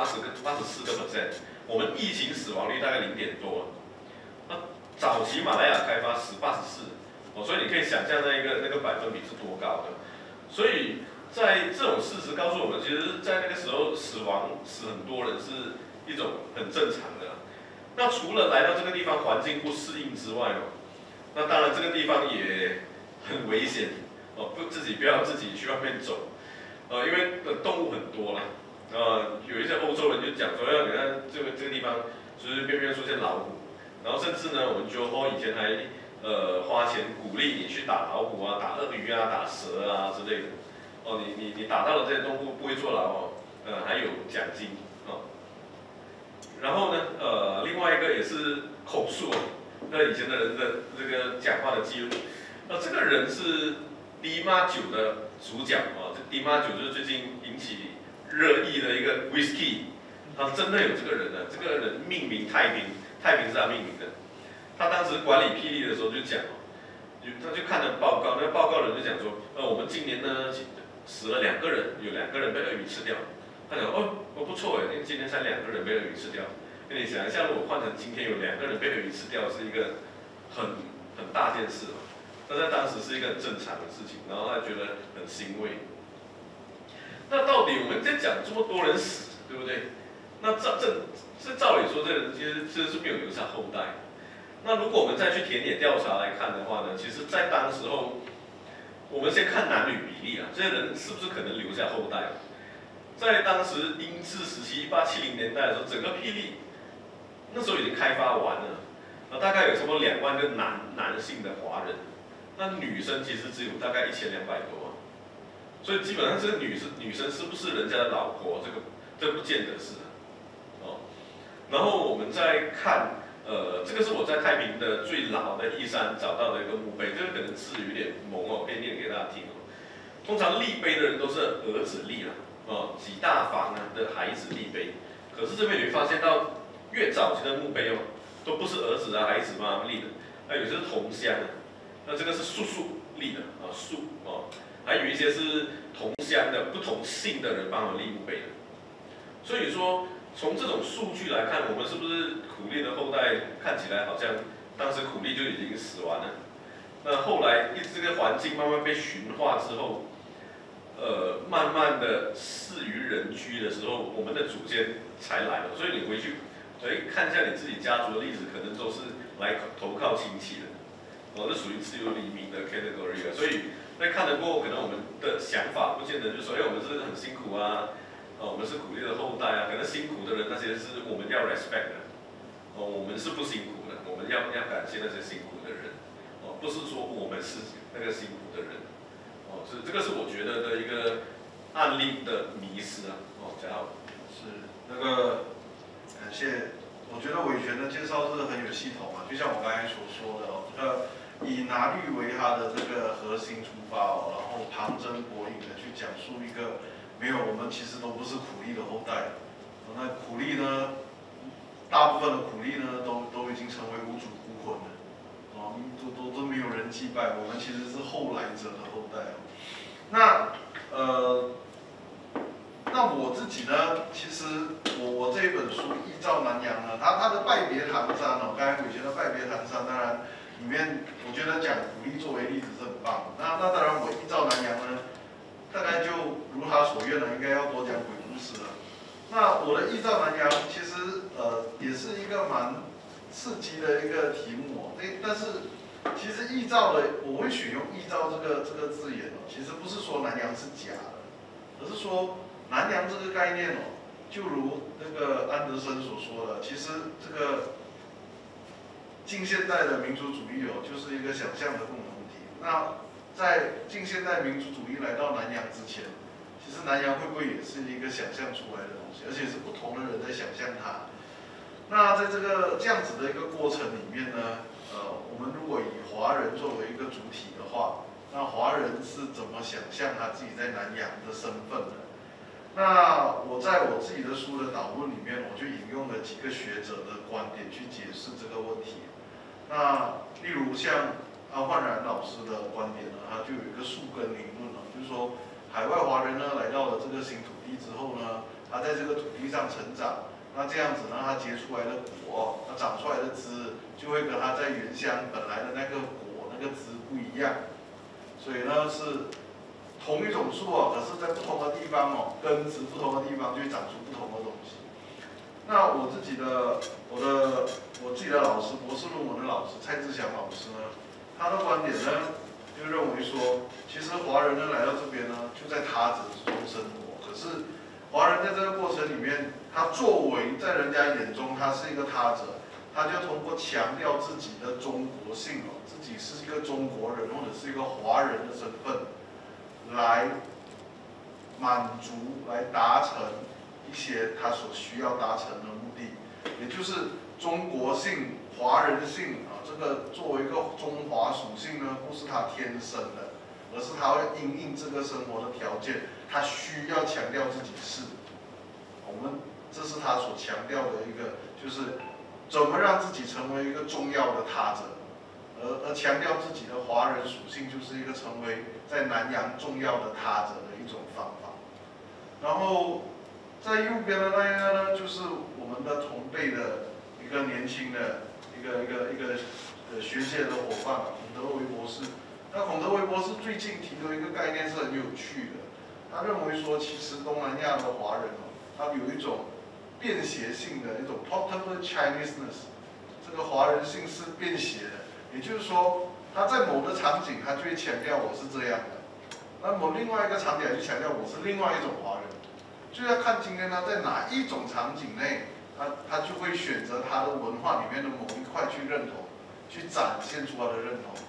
S2: 84%，我们疫情死亡率大概0点多，那早期马来亚开发84%，哦，所以你可以想象那个百分比是多高的，所以在这种事实告诉我们，其实在那个时候死很多人是一种很正常的。那除了来到这个地方环境不适应之外哦，那当然这个地方也很危险哦，不要自己去外面走，因为动物很多啦，有一些欧洲人就讲说，你看这个地方随随便便出现老虎，然后甚至呢，我们就以前还花钱鼓励你去打老虎啊、打鳄鱼啊、打蛇啊之类的，哦，你打到了这些动物不会坐牢哦，还有奖金哦。然后呢，另外一个也是口述哦，那以前的人的这个讲话的记录，这个人是迪马酒的主角哦，这迪马酒就是最近引起热议的一个 whisky， 他真的有这个人的，这个人命名太平是他命名的。他当时管理霹雳的时候就讲哦，他就看了报告，那个报告人就讲说，我们今年呢死了2个人，有2个人被鳄鱼吃掉。他讲不错哎，今天才2个人被鳄鱼吃掉。那你想一下，如果换成今天有2个人被鳄鱼吃掉，是一个很大件事哦。那在当时是一个很正常的事情，然后他觉得很欣慰。那到底我们在讲这么多人死，对不对？那照理说，这个人其实是没有留下后代。那如果我们再去田野调查来看的话呢，其实在当时候，我们先看男女比例啊，这些人是不是可能留下后代？在当时英治时期1870年代的时候，整个霹雳那时候已经开发完了，大概有差不多2万个男性的华人，那女生其实只有大概1200多，所以基本上这个女生是不是人家的老婆，这不见得是哦。然后我们再看。这个是我在太平的最老的义山找到的一个墓碑，这个可能字有点蒙哦，可以念给大家听哦。通常立碑的人都是儿子立啦，几大房啊的孩子立碑。可是这边你会发现到越早期的墓碑哦，都不是儿子啊孩子妈妈立的，有些是同乡的，那这个是叔叔立的啊叔哦，还有一些是同乡的不同姓的人帮忙立墓碑的。所以说。从这种数据来看，我们是不是苦力的后代看起来好像当时苦力就已经死完了？那后来这个环境慢慢被驯化之后，慢慢的适于人居的时候，我们的祖先才来了。所以你回去，看一下你自己家族的例子，可能都是来投靠亲戚的，这属于自由黎民的 category 啊。所以在看得过，可能我们的想法不见得就说，我们是很辛苦啊。我们是苦力的后代啊，可能辛苦的人那些是我们要 respect 的，我们是不辛苦的，我们要感谢那些辛苦的人，不是说我们是那个辛苦的人，所以这个是我觉得的一个案例的迷失啊，嘉豪。
S1: 是那个感谢，我觉得伟权的介绍是很有系统啊，就像我刚才所说的以拿律为它的这个核心出发然后旁征博引的去讲述一个。没有，我们其实都不是苦力的后代。那苦力呢，大部分的苦力呢，都已经成为无主孤魂了，都没有人祭拜。我们其实是后来者的后代。那我自己呢，其实我这一本书《依照南洋》呢，它的拜别唐山刚才伟权的拜别唐山，当然里面我觉得讲苦力作为例子是很棒。那当然我依照南洋呢。大概就如他所愿了，应该要多讲鬼故事了。那我的《依照南洋》其实也是一个蛮刺激的一个题目但是其实依照的我会选用依照这个字眼其实不是说南洋是假的，而是说南洋这个概念就如那个安德森所说的，其实这个近现代的民族主义就是一个想象的共同体。那在近现代民族主义来到南洋之前，其实南洋会不会也是一个想象出来的东西，而且是不同的人在想象它。那在这样子的一个过程里面呢，我们如果以华人作为一个主体的话，那华人是怎么想象他自己在南洋的身份的？那我在我自己的书的导论里面，我就引用了几个学者的观点去解释这个问题。那例如像安焕然老师的观点呢，他就有一个树根理论就是说， 海外华人呢来到了这个新土地之后呢，他在这个土地上成长，那这样子呢，他结出来的果，他长出来的枝，就会跟他在原乡本来的那个果那个枝不一样。所以呢是同一种树可是在不同的地方根植不同的地方就会长出不同的东西。那我自己的老师，博士论文的老师蔡志祥老师呢，他的观点呢就认为说，其实华人呢来到这边呢，就在他者之中生活。可是华人在这个过程里面，他作为在人家眼中他是一个他者，他就通过强调自己的中国性自己是一个中国人或者是一个华人的身份，来满足、来达成一些他所需要达成的目的，也就是中国性、华人性这个作为一个中华属性呢，不是他天生的，而是他会因应这个生活的条件，他需要强调自己是。这是他所强调的一个，就是怎么让自己成为一个重要的他者，而强调自己的华人属性，就是一个成为在南洋重要的他者的一种方法。然后在右边的那一个呢，就是我们的同辈的一个年轻的一个学界的伙伴孔德维博士。那孔德维博士最近提的一个概念是很有趣的，他认为说，其实东南亚的华人他有一种便携性的一种 portable Chineseness， 这个华人性是便携的，也就是说，他在某个场景他就会强调我是这样的，那么另外一个场景就强调我是另外一种华人，就要看今天他在哪一种场景内，他就会选择他的文化里面的某一块去认同，去展现出他的认同。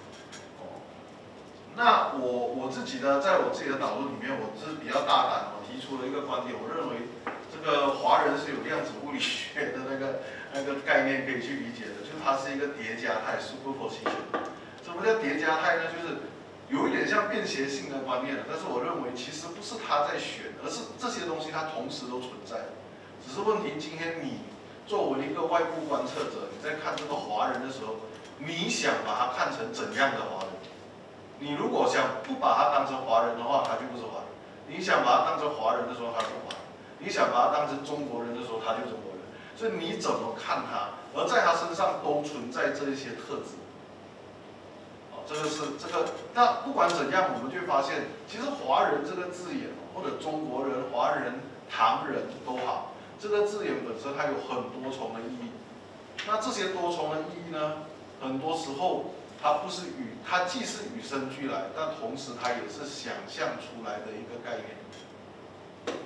S1: 那我自己呢，在我自己的导论里面，我是比较大胆，我提出了一个观点，我认为这个华人是有量子物理学的那个概念可以去理解的，就是它是一个叠加态 （superposition）。什么叫叠加态呢？就是有一点像便携性的观念，但是我认为其实不是他在选，而是这些东西它同时都存在。只是问题，今天你作为一个外部观测者，你在看这个华人的时候，你想把它看成怎样的华人？你如果想不把他当成华人的话，他就不是华人；你想把他当成华人的时候，他是华人；你想把他当成中国人的时候，他就中国人。所以你怎么看他，而在他身上都存在这一些特质。这个是这个。那不管怎样，我们就会发现，其实华人这个字眼，或者中国人、华人、唐人都好，这个字眼本身它有很多重的意义。那这些多重的意义呢，很多时候。它既是与生俱来，但同时它也是想象出来的一个概念。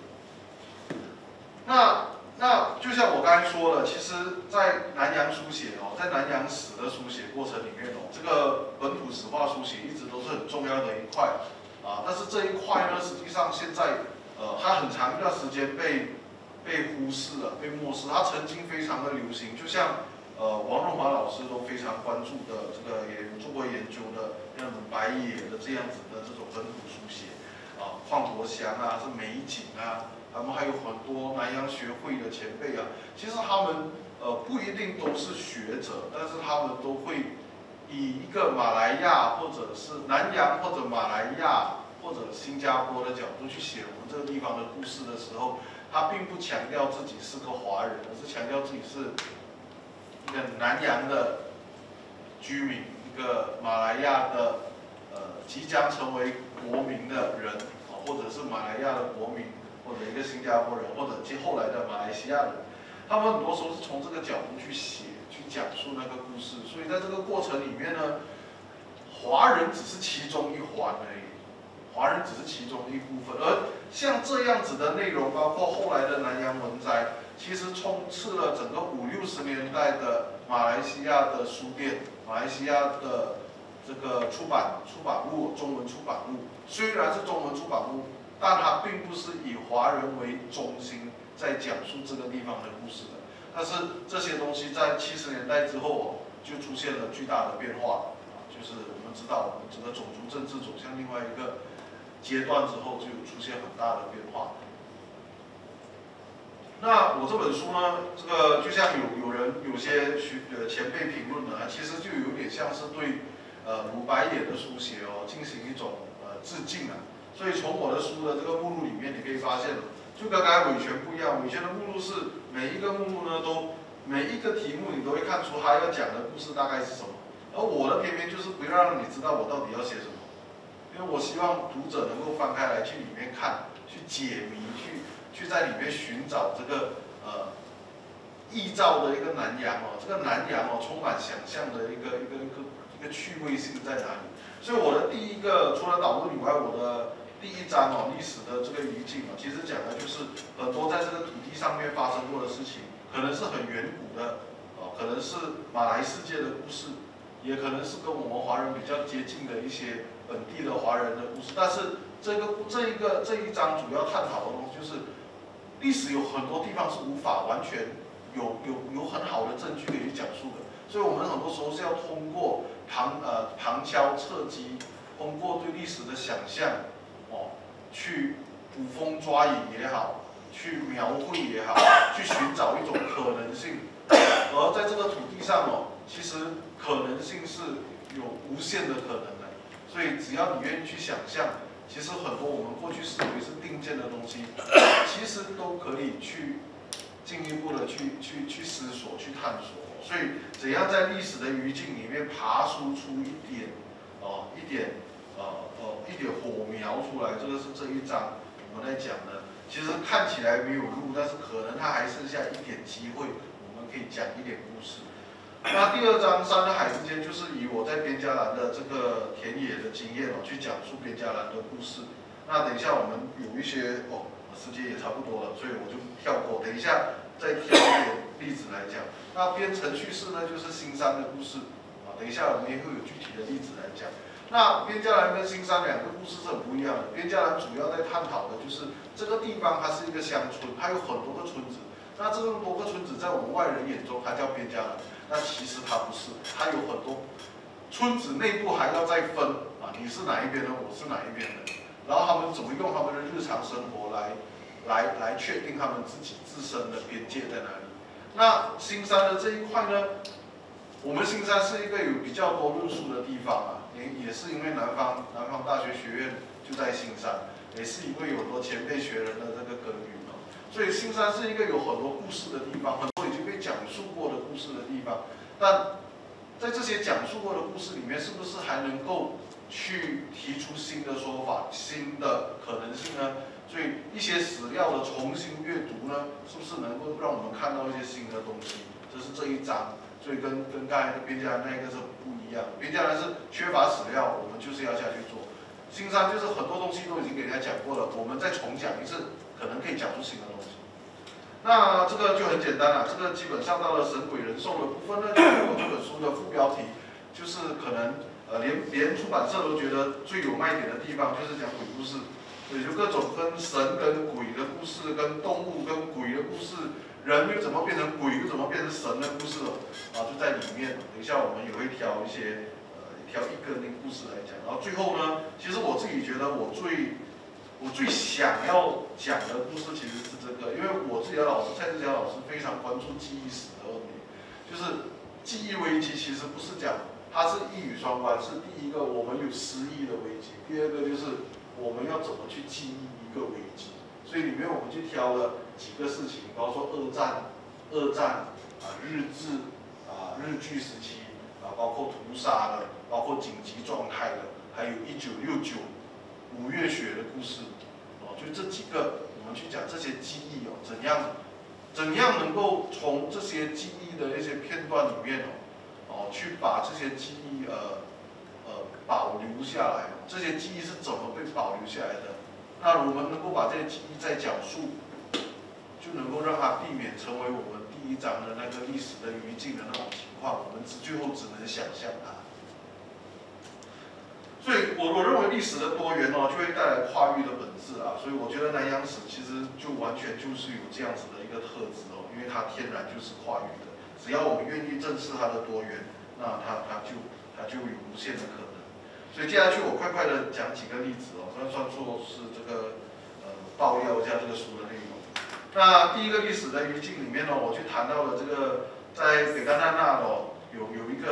S1: 那就像我刚才说的，其实，在南洋书写在南洋史的书写过程里面这个本土史话书写一直都是很重要的一块但是这一块呢，实际上现在它很长一段时间被忽视了，被漠视。它曾经非常的流行，就像。王荣华老师都非常关注的，这个也有做过研究的，像白野的这样子的这种本土书写邝国祥是美景他们还有很多南洋学会的前辈其实他们不一定都是学者，但是他们都会以一个马来亚或者是南洋或者马来亚或者新加坡的角度去写我们这个地方的故事的时候，他并不强调自己是个华人，而是强调自己是。一个南洋的居民，一个马来亚的即将成为国民的人或者是马来亚的国民，或者一个新加坡人，或者后来的马来西亚人，他们很多时候是从这个角度去写、去讲述那个故事。所以在这个过程里面呢，华人只是其中一环而已，华人只是其中一部分。而像这样子的内容，包括后来的南洋文摘。其实充斥了整个50、60年代的马来西亚的书店，马来西亚的这个出版物，中文出版物。虽然是中文出版物，但它并不是以华人为中心在讲述这个地方的故事的。但是这些东西在70年代之后就出现了巨大的变化就是我们知道，我们整个种族政治走向另外一个阶段之后，就有出现很大的变化。那我这本书呢，这个就像有些前辈评论的其实就有点像是对鲁白野的书写进行一种致敬所以从我的书的这个目录里面，你可以发现，就跟刚才伟权不一样，伟权的目录是每一个目录呢每一个题目你都会看出他要讲的故事大概是什么，而我的偏偏就是不要让你知道我到底要写什么，因为我希望读者能够翻开来去里面看，去解谜，去在里面寻找这个臆造的一个南洋哦，这个南洋哦充满想象的一个趣味性在哪里？所以我的第一个除了导论以外，我的第一章哦历史的这个语境哦，其实讲的就是很多在这个土地上面发生过的事情，可能是很远古的哦，可能是马来世界的故事，也可能是跟我们华人比较接近的一些本地的华人的故事。但是这一章主要探讨的东西就是历史有很多地方是无法完全有很好的证据可以去讲述的，所以我们很多时候是要通过旁敲侧击，通过对历史的想象，哦，去捕风抓影也好，去描绘也好，去寻找一种可能性。而在这个土地上哦，其实可能性是有无限的可能的，所以只要你愿意去想象，其实很多我们过去视为是定见的东西，其实都可以去进一步的去思索、去探索。所以怎样在历史的语境里面爬输出一点火苗出来，这个是这一章我们在讲的。其实看起来没有路，但是可能它还剩下一点机会，我们可以讲一点故事。那第二章山和海之间，就是以我在边加兰的这个田野的经验去讲述边加兰的故事。那等一下我们有一些时间也差不多了，所以我就跳过，等一下再挑一点例子来讲。那边程序士呢，就是新山的故事等一下我们也会有具体的例子来讲。那边加兰跟新山两个故事是很不一样的。边加兰主要在探讨的就是这个地方它是一个乡村，它有很多个村子。那这么多个村子在我们外人眼中，它叫边加兰，那其实它不是，它有很多村子内部还要再分你是哪一边的，我是哪一边的，然后他们怎么用他们的日常生活来确定他们自己自身的边界在哪里。那新山的这一块呢，我们新山是一个有比较多论述的地方也是因为南方大学学院就在新山，也是因为有很多前辈学人的这个耕耘所以新山是一个有很多故事的地方，很多已经被讲述过的故事的地方。但在这些讲述过的故事里面，是不是还能够去提出新的说法、新的可能性呢？所以一些史料的重新阅读呢，是不是能够让我们看到一些新的东西？这是这一章，所以跟刚才的边加兰那个是不一样。边加兰是缺乏史料，我们就是要下去做。新山就是很多东西都已经给人家讲过了，我们再重讲一次，可能可以讲出新的东西。那这个就很简单了，这个基本上到了神鬼人兽的部分呢，就是我这本书的副标题，就是可能连出版社都觉得最有卖点的地方，就是讲鬼故事。也就各种跟神跟鬼的故事，跟动物跟鬼的故事，人又怎么变成鬼，又怎么变成神的故事就在里面。等一下我们也会挑一些挑一个那个故事来讲。然后最后呢，其实我自己觉得我最想要讲的故事其实是这个，因为我自己的老师蔡志强老师非常关注记忆史的问题，就是记忆危机其实不是讲它是一语双关，是第一个我们有失忆的危机，第二个就是我们要怎么去记忆一个危机。所以里面我们去挑了几个事情，包括说二战日治日据时期包括屠杀的，包括紧急状态的，还有19695月雪的故事就这几个，我们去讲这些记忆怎样能够从这些记忆的一些片段里面去把这些记忆保留下来。这些记忆是怎么被保留下来的？那我们能够把这些记忆再讲述，就能够让它避免成为我们第一章的那个历史的余烬的那种情况，我们最后只能想象它。所以我认为历史的多元就会带来跨域的本质所以我觉得南洋史其实就完全就是有这样子的一个特质因为它天然就是跨域的，只要我们愿意正视它的多元，那它就有无限的可能。所以接下去我快的讲几个例子算作是这个爆料一下这个书的内容。那第一个历史的语境里面我去谈到了这个在北干那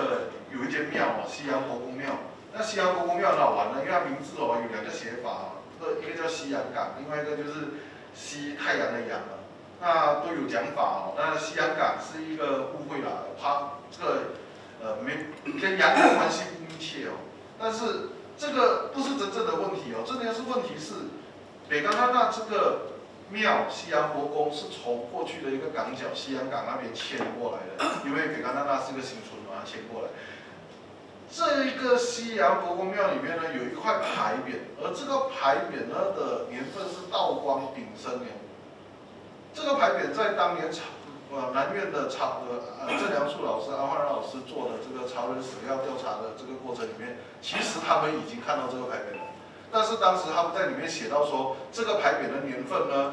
S1: 有一间庙西洋国公庙。那西洋国公庙很好玩的，因为它名字有2个写法一个叫西洋港，另外一个就是西太阳的阳了。那都有讲法哦。那西洋港是一个误会啦，它这个跟洋的关系不密切哦。但是这个不是真正的问题哦，真的是问题是北港那这个庙西洋国宫是从过去的一个港角西洋港那边迁过来的，因为北港那是个新村嘛，迁过来。这一个西洋国宫庙里面呢，有一块牌匾，而这个牌匾呢的年份是道光丙申年。这个牌匾在当年南院的郑良树老师、安焕然老师做的这个潮人史料调查的这个过程里面，其实他们已经看到这个牌匾了。但是当时他们在里面写到说，这个牌匾的年份呢，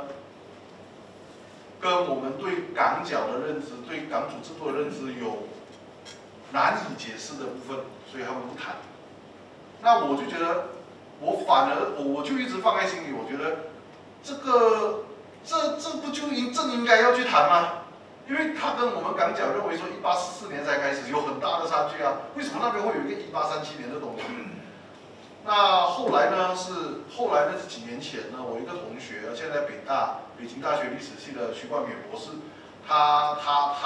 S1: 跟我们对港角的认知、对港主制度的认知有难以解释的部分，所以他们不谈。那我就觉得，我就一直放在心里，我觉得这不就正应该要去谈吗？因为他跟我们港角认为说1844年才开始有很大的差距啊，为什么那边会有一个1837年的东西？那后来呢是几年前呢，我一个同学，现在北京大学历史系的徐冠冕博士，他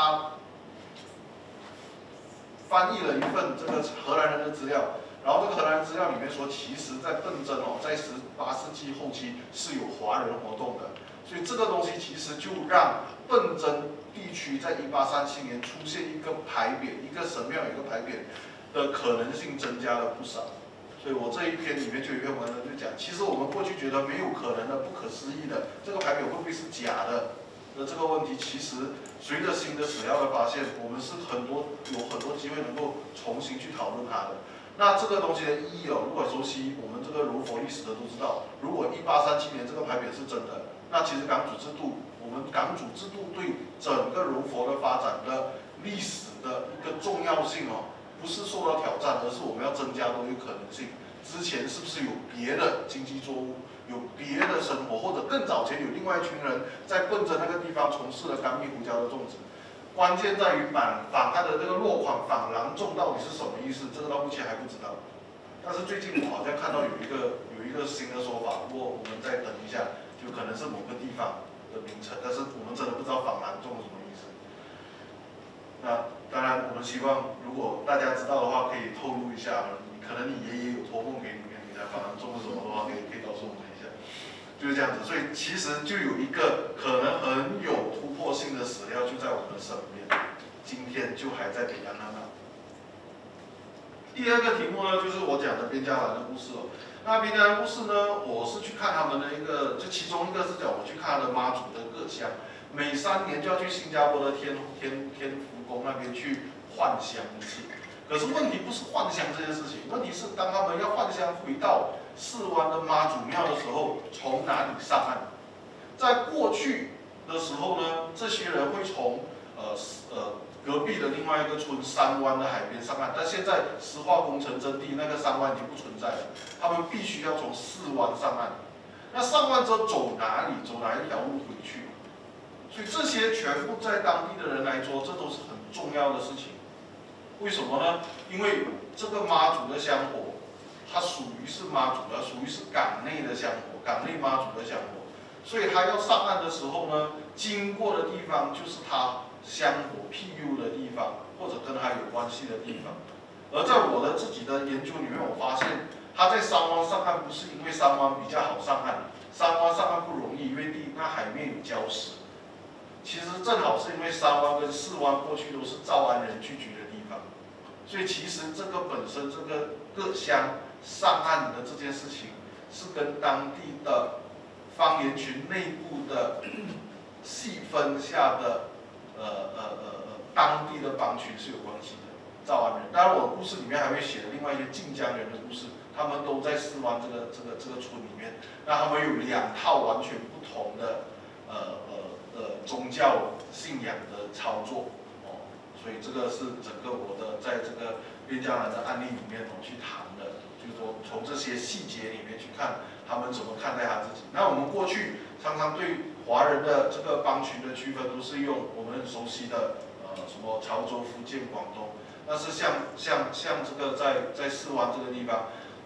S1: 翻译了一份这个荷兰人的资料，然后这个荷兰人资料里面说，其实在邓真在18世纪后期是有华人活动的，所以这个东西其实就让邓真地区在1837年出现一个牌匾，一个神庙有一个牌匾的可能性增加了不少。所以我这一篇里面就有一篇文章就讲，其实我们过去觉得没有可能的、不可思议的，这个牌匾会不会是假的这个问题，其实随着新的史料的发现，我们是有很多机会能够重新去讨论它的。那这个东西的意义哦，如果熟悉我们这个儒佛历史的都知道，如果1837年这个牌匾是真的，那其实我们港主制度对整个儒佛的发展的历史的一个重要性哦。不是受到挑战，而是我们要增加多一个可能性。之前是不是有别的经济作物，有别的生活，或者更早前有另外一群人在奔着那个地方从事了甘蜜胡椒的种植？关键在于反它的这个落款仿郎种到底是什么意思，这个到目前还不知道。但是最近我好像看到有一个新的说法，不过我们再等一下，就可能是某个地方的名称，但是我们真的不知道仿郎种什么意思。那当然，我们希望如果大家知道的话，可以透露一下。可能你爷爷有托梦给你，你在访谈种什么的话，可以告诉我们一下。就是这样子，所以其实就有一个可能很有突破性的史料就在我们的身边，今天就还在北港那。第二个题目呢，就是我讲的边疆兰的故事哦。那边疆兰故事呢，我是去看他们的就其中一个是讲我去看他的妈祖的各乡，每3年就要去新加坡的天福宫那边去换香一次。可是问题不是换香这件事情，问题是当他们要换香回到四湾的妈祖庙的时候，从哪里上岸？在过去的时候呢，这些人会从隔壁的另外一个村三湾的海边上岸，但现在石化工程征地那个三湾已经不存在了，他们必须要从四湾上岸。那上岸之后走哪里？走哪一条路回去？所以这些全部在当地的人来说，这都是很重要的事情。为什么呢？因为这个妈祖的香火，它属于是妈祖的，属于是港内的香火，港内妈祖的香火，所以它要上岸的时候呢，经过的地方就是它香火庇佑的地方，或者跟它有关系的地方。而在我的自己的研究里面，我发现它在三湾上岸不是因为三湾比较好上岸，三湾上岸不容易，因为那海面有礁石。其实正好是因为三湾跟四湾过去都是诏安人聚居的地方，所以其实这个本身这个各乡上岸的这件事情，是跟当地的方言群内部的细分下的当地的帮群是有关系的。诏安人，当然我的故事里面还会写另外一些晋江人的故事，他们都在四湾这个村里面，那他们有2套完全不同的宗教信仰的操作哦，所以这个是整个我的在这个边疆兰的案例里面去谈的，就是说从这些细节里面去看他们怎么看待他自己。那我们过去常常对华人的这个帮群的区分，都是用我们很熟悉的什么潮州、福建、广东，但是像这个在四湾这个地方，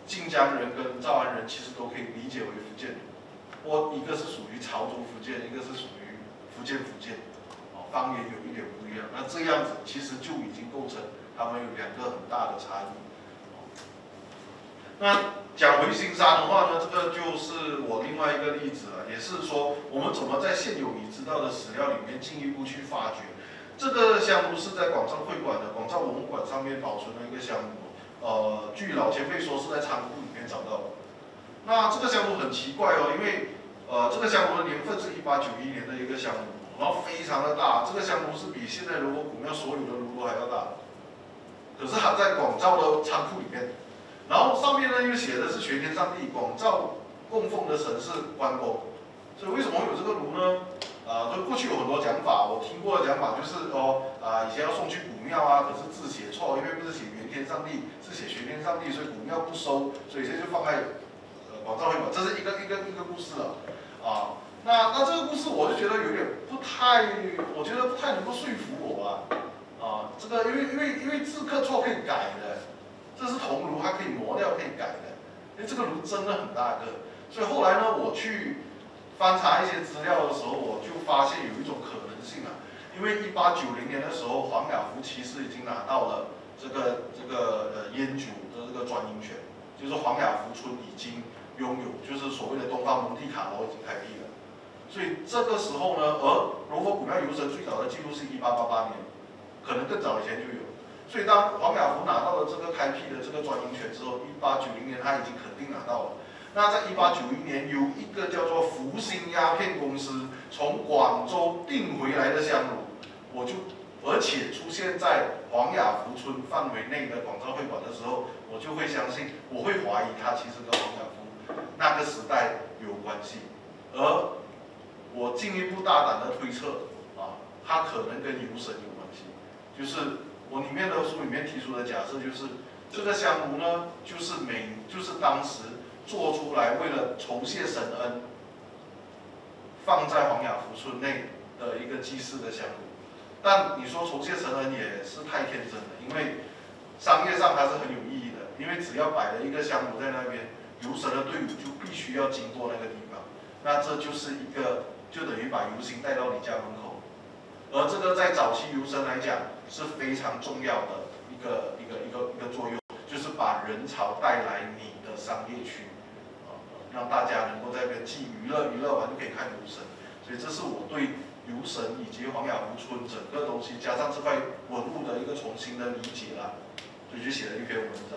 S1: 晋江人跟诏安人其实都可以理解为福建人，一个是属于潮州福建，一个是属于福建，方言有一点不一样。那这样子其实就已经构成他们有2个很大的差异。那讲回新山的话呢，这个就是我另外一个例子了，也是说我们怎么在现有已知道的史料里面进一步去发掘。这个香炉是在广肇会馆的广肇文物馆上面保存的一个香炉，据老前辈说是在仓库里面找到的。那这个香炉很奇怪哦，因为这个香炉的年份是1891年的一个香炉，然后非常的大，这个香炉是比现在柔佛古庙所有的炉都还要大，可是它在广肇的仓库里面。然后上面呢又写的是玄天上帝，广肇供奉的神是关公，所以为什么会有这个炉呢？就过去有很多讲法，我听过的讲法就是以前要送去古庙啊，可是字写错，因为不是写玄天上帝，是写玄天上帝，所以古庙不收，所以这就放在广肇会馆，这是一个故事啊。那这个故事我就觉得有点我觉得不太能够说服我吧。这个因为字刻错可以改的。这是铜炉，它可以磨掉，可以改的。因为这个炉真的很大个，所以后来呢，我去翻查一些资料的时候，我就发现有一种可能性啊。因为1890年的时候，黄雅福其实已经拿到了这个烟酒的这个专营权，就是黄雅福村已经拥有，就是所谓的东方蒙蒂卡罗已经开辟了。所以这个时候呢，而柔佛古庙游神最早的记录是1888年，可能更早以前就有。所以当黄雅福拿到了这个开辟的这个专营权之后，1890年他已经肯定拿到了。那在1891年，有一个叫做福星鸦片公司从广州订回来的香炉，而且出现在黄雅福村范围内的广肇会馆的时候，我就会相信，我会怀疑它其实跟黄雅福那个时代有关系，而我进一步大胆的推测它可能跟游神有关系，就是我里面的书里面提出的假设就是，这个香炉呢，就是当时做出来为了酬谢神恩，放在黄雅福村内的一个祭祀的香炉。但你说酬谢神恩也是太天真了，因为商业上它是很有意义的，因为只要摆了一个香炉在那边，游神的队伍就必须要经过那个地方，那这就是就等于把游行带到你家门口。而这个在早期游神来讲是非常重要的一个作用，就是把人潮带来你的商业区，让大家能够在那边既娱乐完就可以看游神。所以这是我对游神以及黄雅福村整个东西加上这块文物的一个重新的理解啦，所以就写了一篇文章。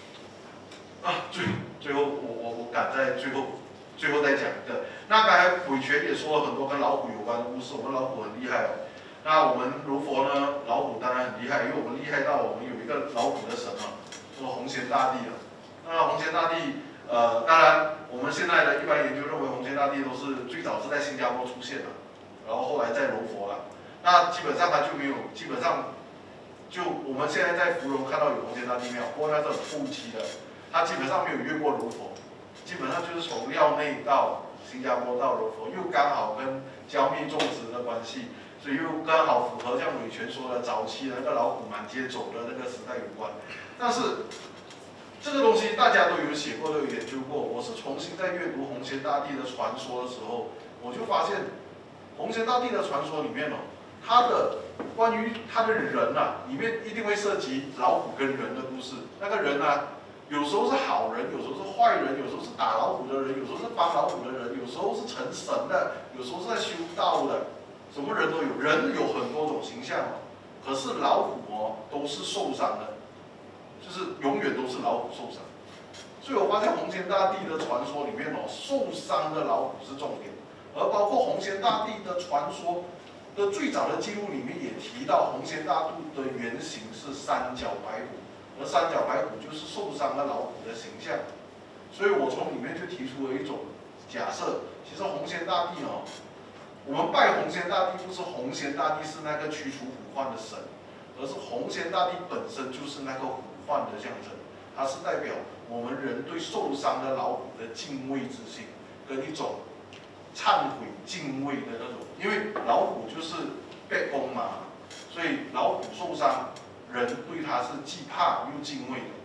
S1: 最后我赶在最后再讲一个。那刚才伟权也说了很多跟老虎有关的故事，我们老虎很厉害哦。那我们柔佛呢，老虎当然很厉害，因为我们厉害到我们有一个老虎的神说红贤大帝了。那红贤大帝，当然我们现在的一般研究认为红贤大帝都是最早是在新加坡出现的，然后后来在柔佛了。那基本上它就没有，基本上就我们现在在芙蓉看到有红贤大帝庙，不过那是很后期的，它基本上没有越过柔佛，基本上就是从廖内到新加坡到柔佛，又刚好跟焦密种植的关系。所以又刚好符合像伟权说的早期的那个老虎满街走的那个时代有关，但是这个东西大家都有写过，都有研究过。我是重新在阅读红贤大帝的传说的时候，我就发现红贤大帝的传说里面他的关于他的人里面一定会涉及老虎跟人的故事。那个人有时候是好人，有时候是坏人，有时候是打老虎的人，有时候是帮老虎的人，有时候是成神的，有时候是在修道的。什么人都有，人有很多种形象可是老虎都是受伤的，就是永远都是老虎受伤。所以我发现红贤大帝的传说里面受伤的老虎是重点，而包括红贤大帝的传说的最早的记录里面也提到，红贤大帝的原型是三角白虎，而三角白虎就是受伤的老虎的形象。所以我从里面就提出了一种假设，其实红贤大帝我们拜红贤大帝不是红贤大帝是那个驱除虎患的神，而是红贤大帝本身就是那个虎患的象征，它是代表我们人对受伤的老虎的敬畏之心，跟一种忏悔敬畏的那种，因为老虎就是被攻嘛，所以老虎受伤，人对它是既怕又敬畏的，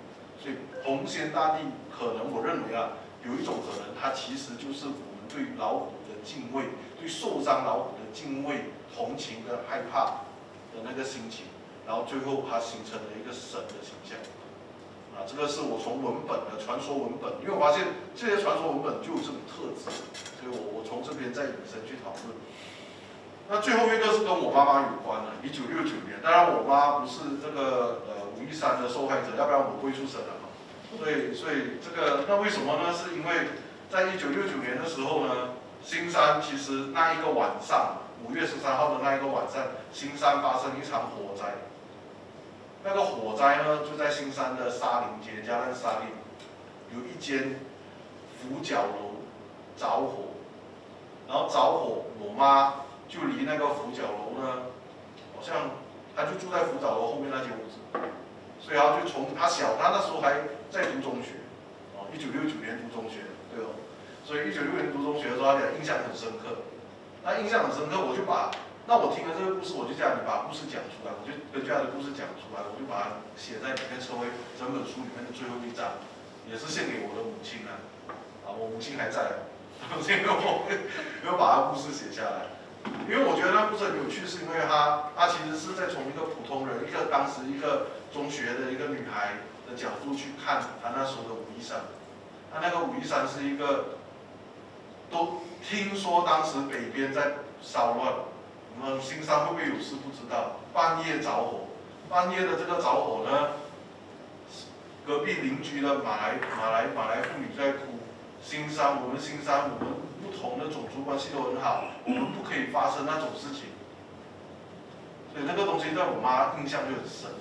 S1: 所以红贤大帝可能我认为啊，有一种可能，它其实就是我们对老虎的敬畏，对受伤老虎的敬畏、同情跟害怕的那个心情，然后最后它形成了一个神的形象。啊，这个是我从文本的传说文本，因为我发现这些传说文本就有这种特质，所以我从这边再引申去讨论。那最后一个是跟我妈妈有关的，1969年，当然我妈不是这个513的受害者，要不然我不会出生了嘛。所以这个那为什么呢？是因为在1969年的时候呢，新山其实那一个晚上，5月13号的那一个晚上，新山发生一场火灾。那个火灾呢，就在新山的沙林街，嘉南沙林，有一间俯角楼着火，然后着火，我妈就离那个俯角楼呢，好像她就住在俯角楼后面那间屋子，所以她就从她那时候还在读中学，哦，1969年读中学，对哦，所以1960年读中学的时候，她讲印象很深刻，那印象很深刻，那我听了这个故事，我就叫你把故事讲出来，我就根据他的故事讲出来，我就把它写在里面，成为整本书里面的最后一章，也是献给我的母亲啊。我母亲还在，所以我要把他故事写下来，因为我觉得那故事很有趣，是因为他其实是在从一个普通人，当时一个中学的一个女孩的角度去看他那时候的513，他那个513是一个，都听说当时北边在骚乱。新山会不会有事不知道，半夜着火，半夜的这个着火呢，隔壁邻居的马来妇女在哭，我们新山我们不同的种族关系都很好，我们不可以发生那种事情，所以那个东西在我妈印象就很深。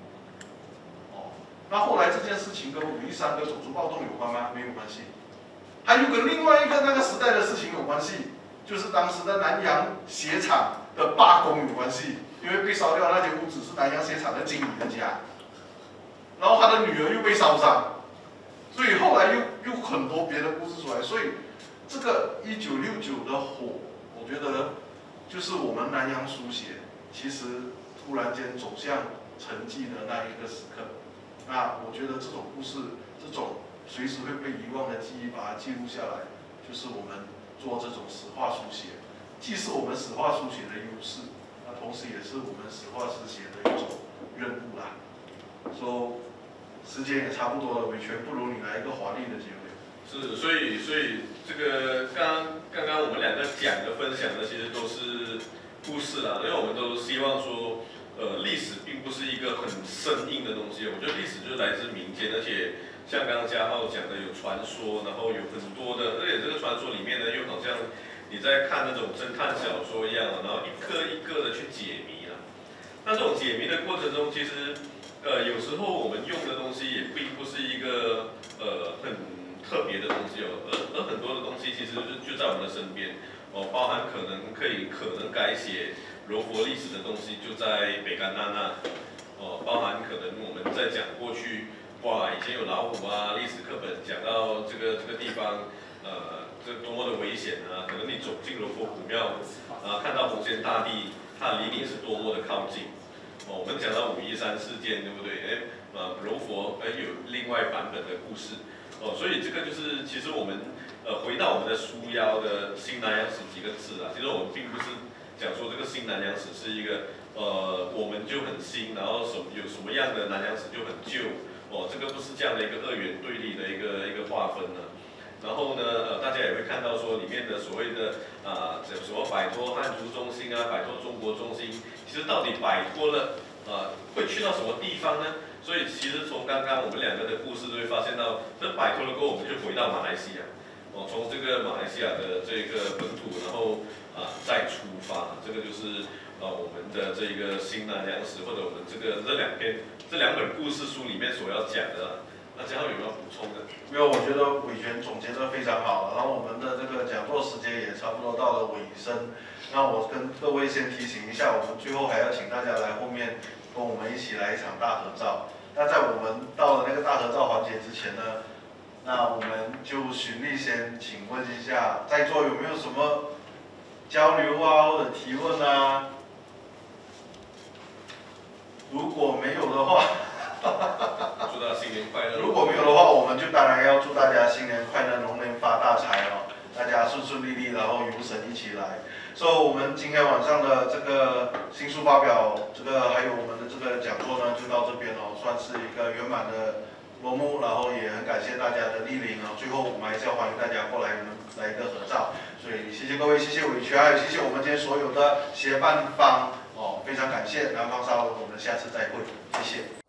S1: 那后来这件事情跟513的种族暴动有关吗？没有关系，它又跟另外一个那个时代的事情有关系，就是当时的南洋鞋厂的罢工有关系，因为被烧掉那间屋子是南洋鞋厂的经理的家，然后他的女儿又被烧伤，所以后来又很多别的故事出来，所以这个1969的火，我觉得就是我们南洋书写其实突然间走向沉寂的那一个时刻。那我觉得这种故事，这种随时会被遗忘的记忆，把它记录下来，就是我们做这种史话书写，既是我们史话书写的优势，那同时也是我们史话书写的一种任务啦。说时间也差不多了，伟权不如你来一个华丽的结尾。
S2: 是，所以这个刚刚我们两个讲的分享的，其实都是故事啦，因为我们都希望说。历史并不是一个很生硬的东西，我觉得历史就是来自民间，而且像刚刚嘉浩讲的有传说，然后有很多的，而且这个传说里面呢，又好像你在看那种侦探小说一样，然后一个一个的去解谜了。那这种解谜的过程中，其实有时候我们用的东西也并不是一个很特别的东西哦，而很多的东西其实就在我们的身边哦，包含可能改写。柔佛历史的东西就在北干那哦，包含可能我们在讲过去，哇，以前有老虎啊，历史课本讲到这个地方，这多么的危险啊！可能你走进柔佛古庙，看到红贤大帝，他离你是多么的靠近。哦，我们讲到513事件，对不对？柔佛有另外版本的故事。哦，所以这个就是其实我们回到我们的书腰的新南洋史几个字啊，其实我们并不是。讲说这个新南洋史是一个我们就很新，然后有什么样的南洋史就很旧哦，这个不是这样的一个二元对立的一个划分呢。然后呢，大家也会看到说里面的所谓的什么摆脱汉族中心啊，摆脱中国中心，其实到底摆脱了会去到什么地方呢？所以其实从刚刚我们两个的故事都会发现到，这摆脱了过后，我们就回到马来西亚。哦，从这个马来西亚的这个本土，然后再出发，这个就是我们的这个新南洋史，或者我们这两本故事书里面所要讲的。那嘉浩有没有补充的？
S1: 没有，我觉得伟权总结得非常好，然后我们的这个讲座时间也差不多到了尾声。那我跟各位先提醒一下，我们最后还要请大家来后面跟我们一起来一场大合照。那在我们到了那个大合照环节之前呢？那我们就循例先请问一下，在座有没有什么交流啊，或者提问啊？如果没有的话，
S2: 祝大家新年快乐。
S1: 如果所以我们今天晚上的这个新书发表，还有我们的这个讲座呢，就到这边哦，算是一个圆满的落幕。然后也很感谢大家的莅临啊，最后我们还是要欢迎大家过来，我们来一个合照。所以谢谢各位，谢谢伟权，还有谢谢我们今天所有的协办方哦，非常感谢南方沙龙，我们下次再会，谢谢。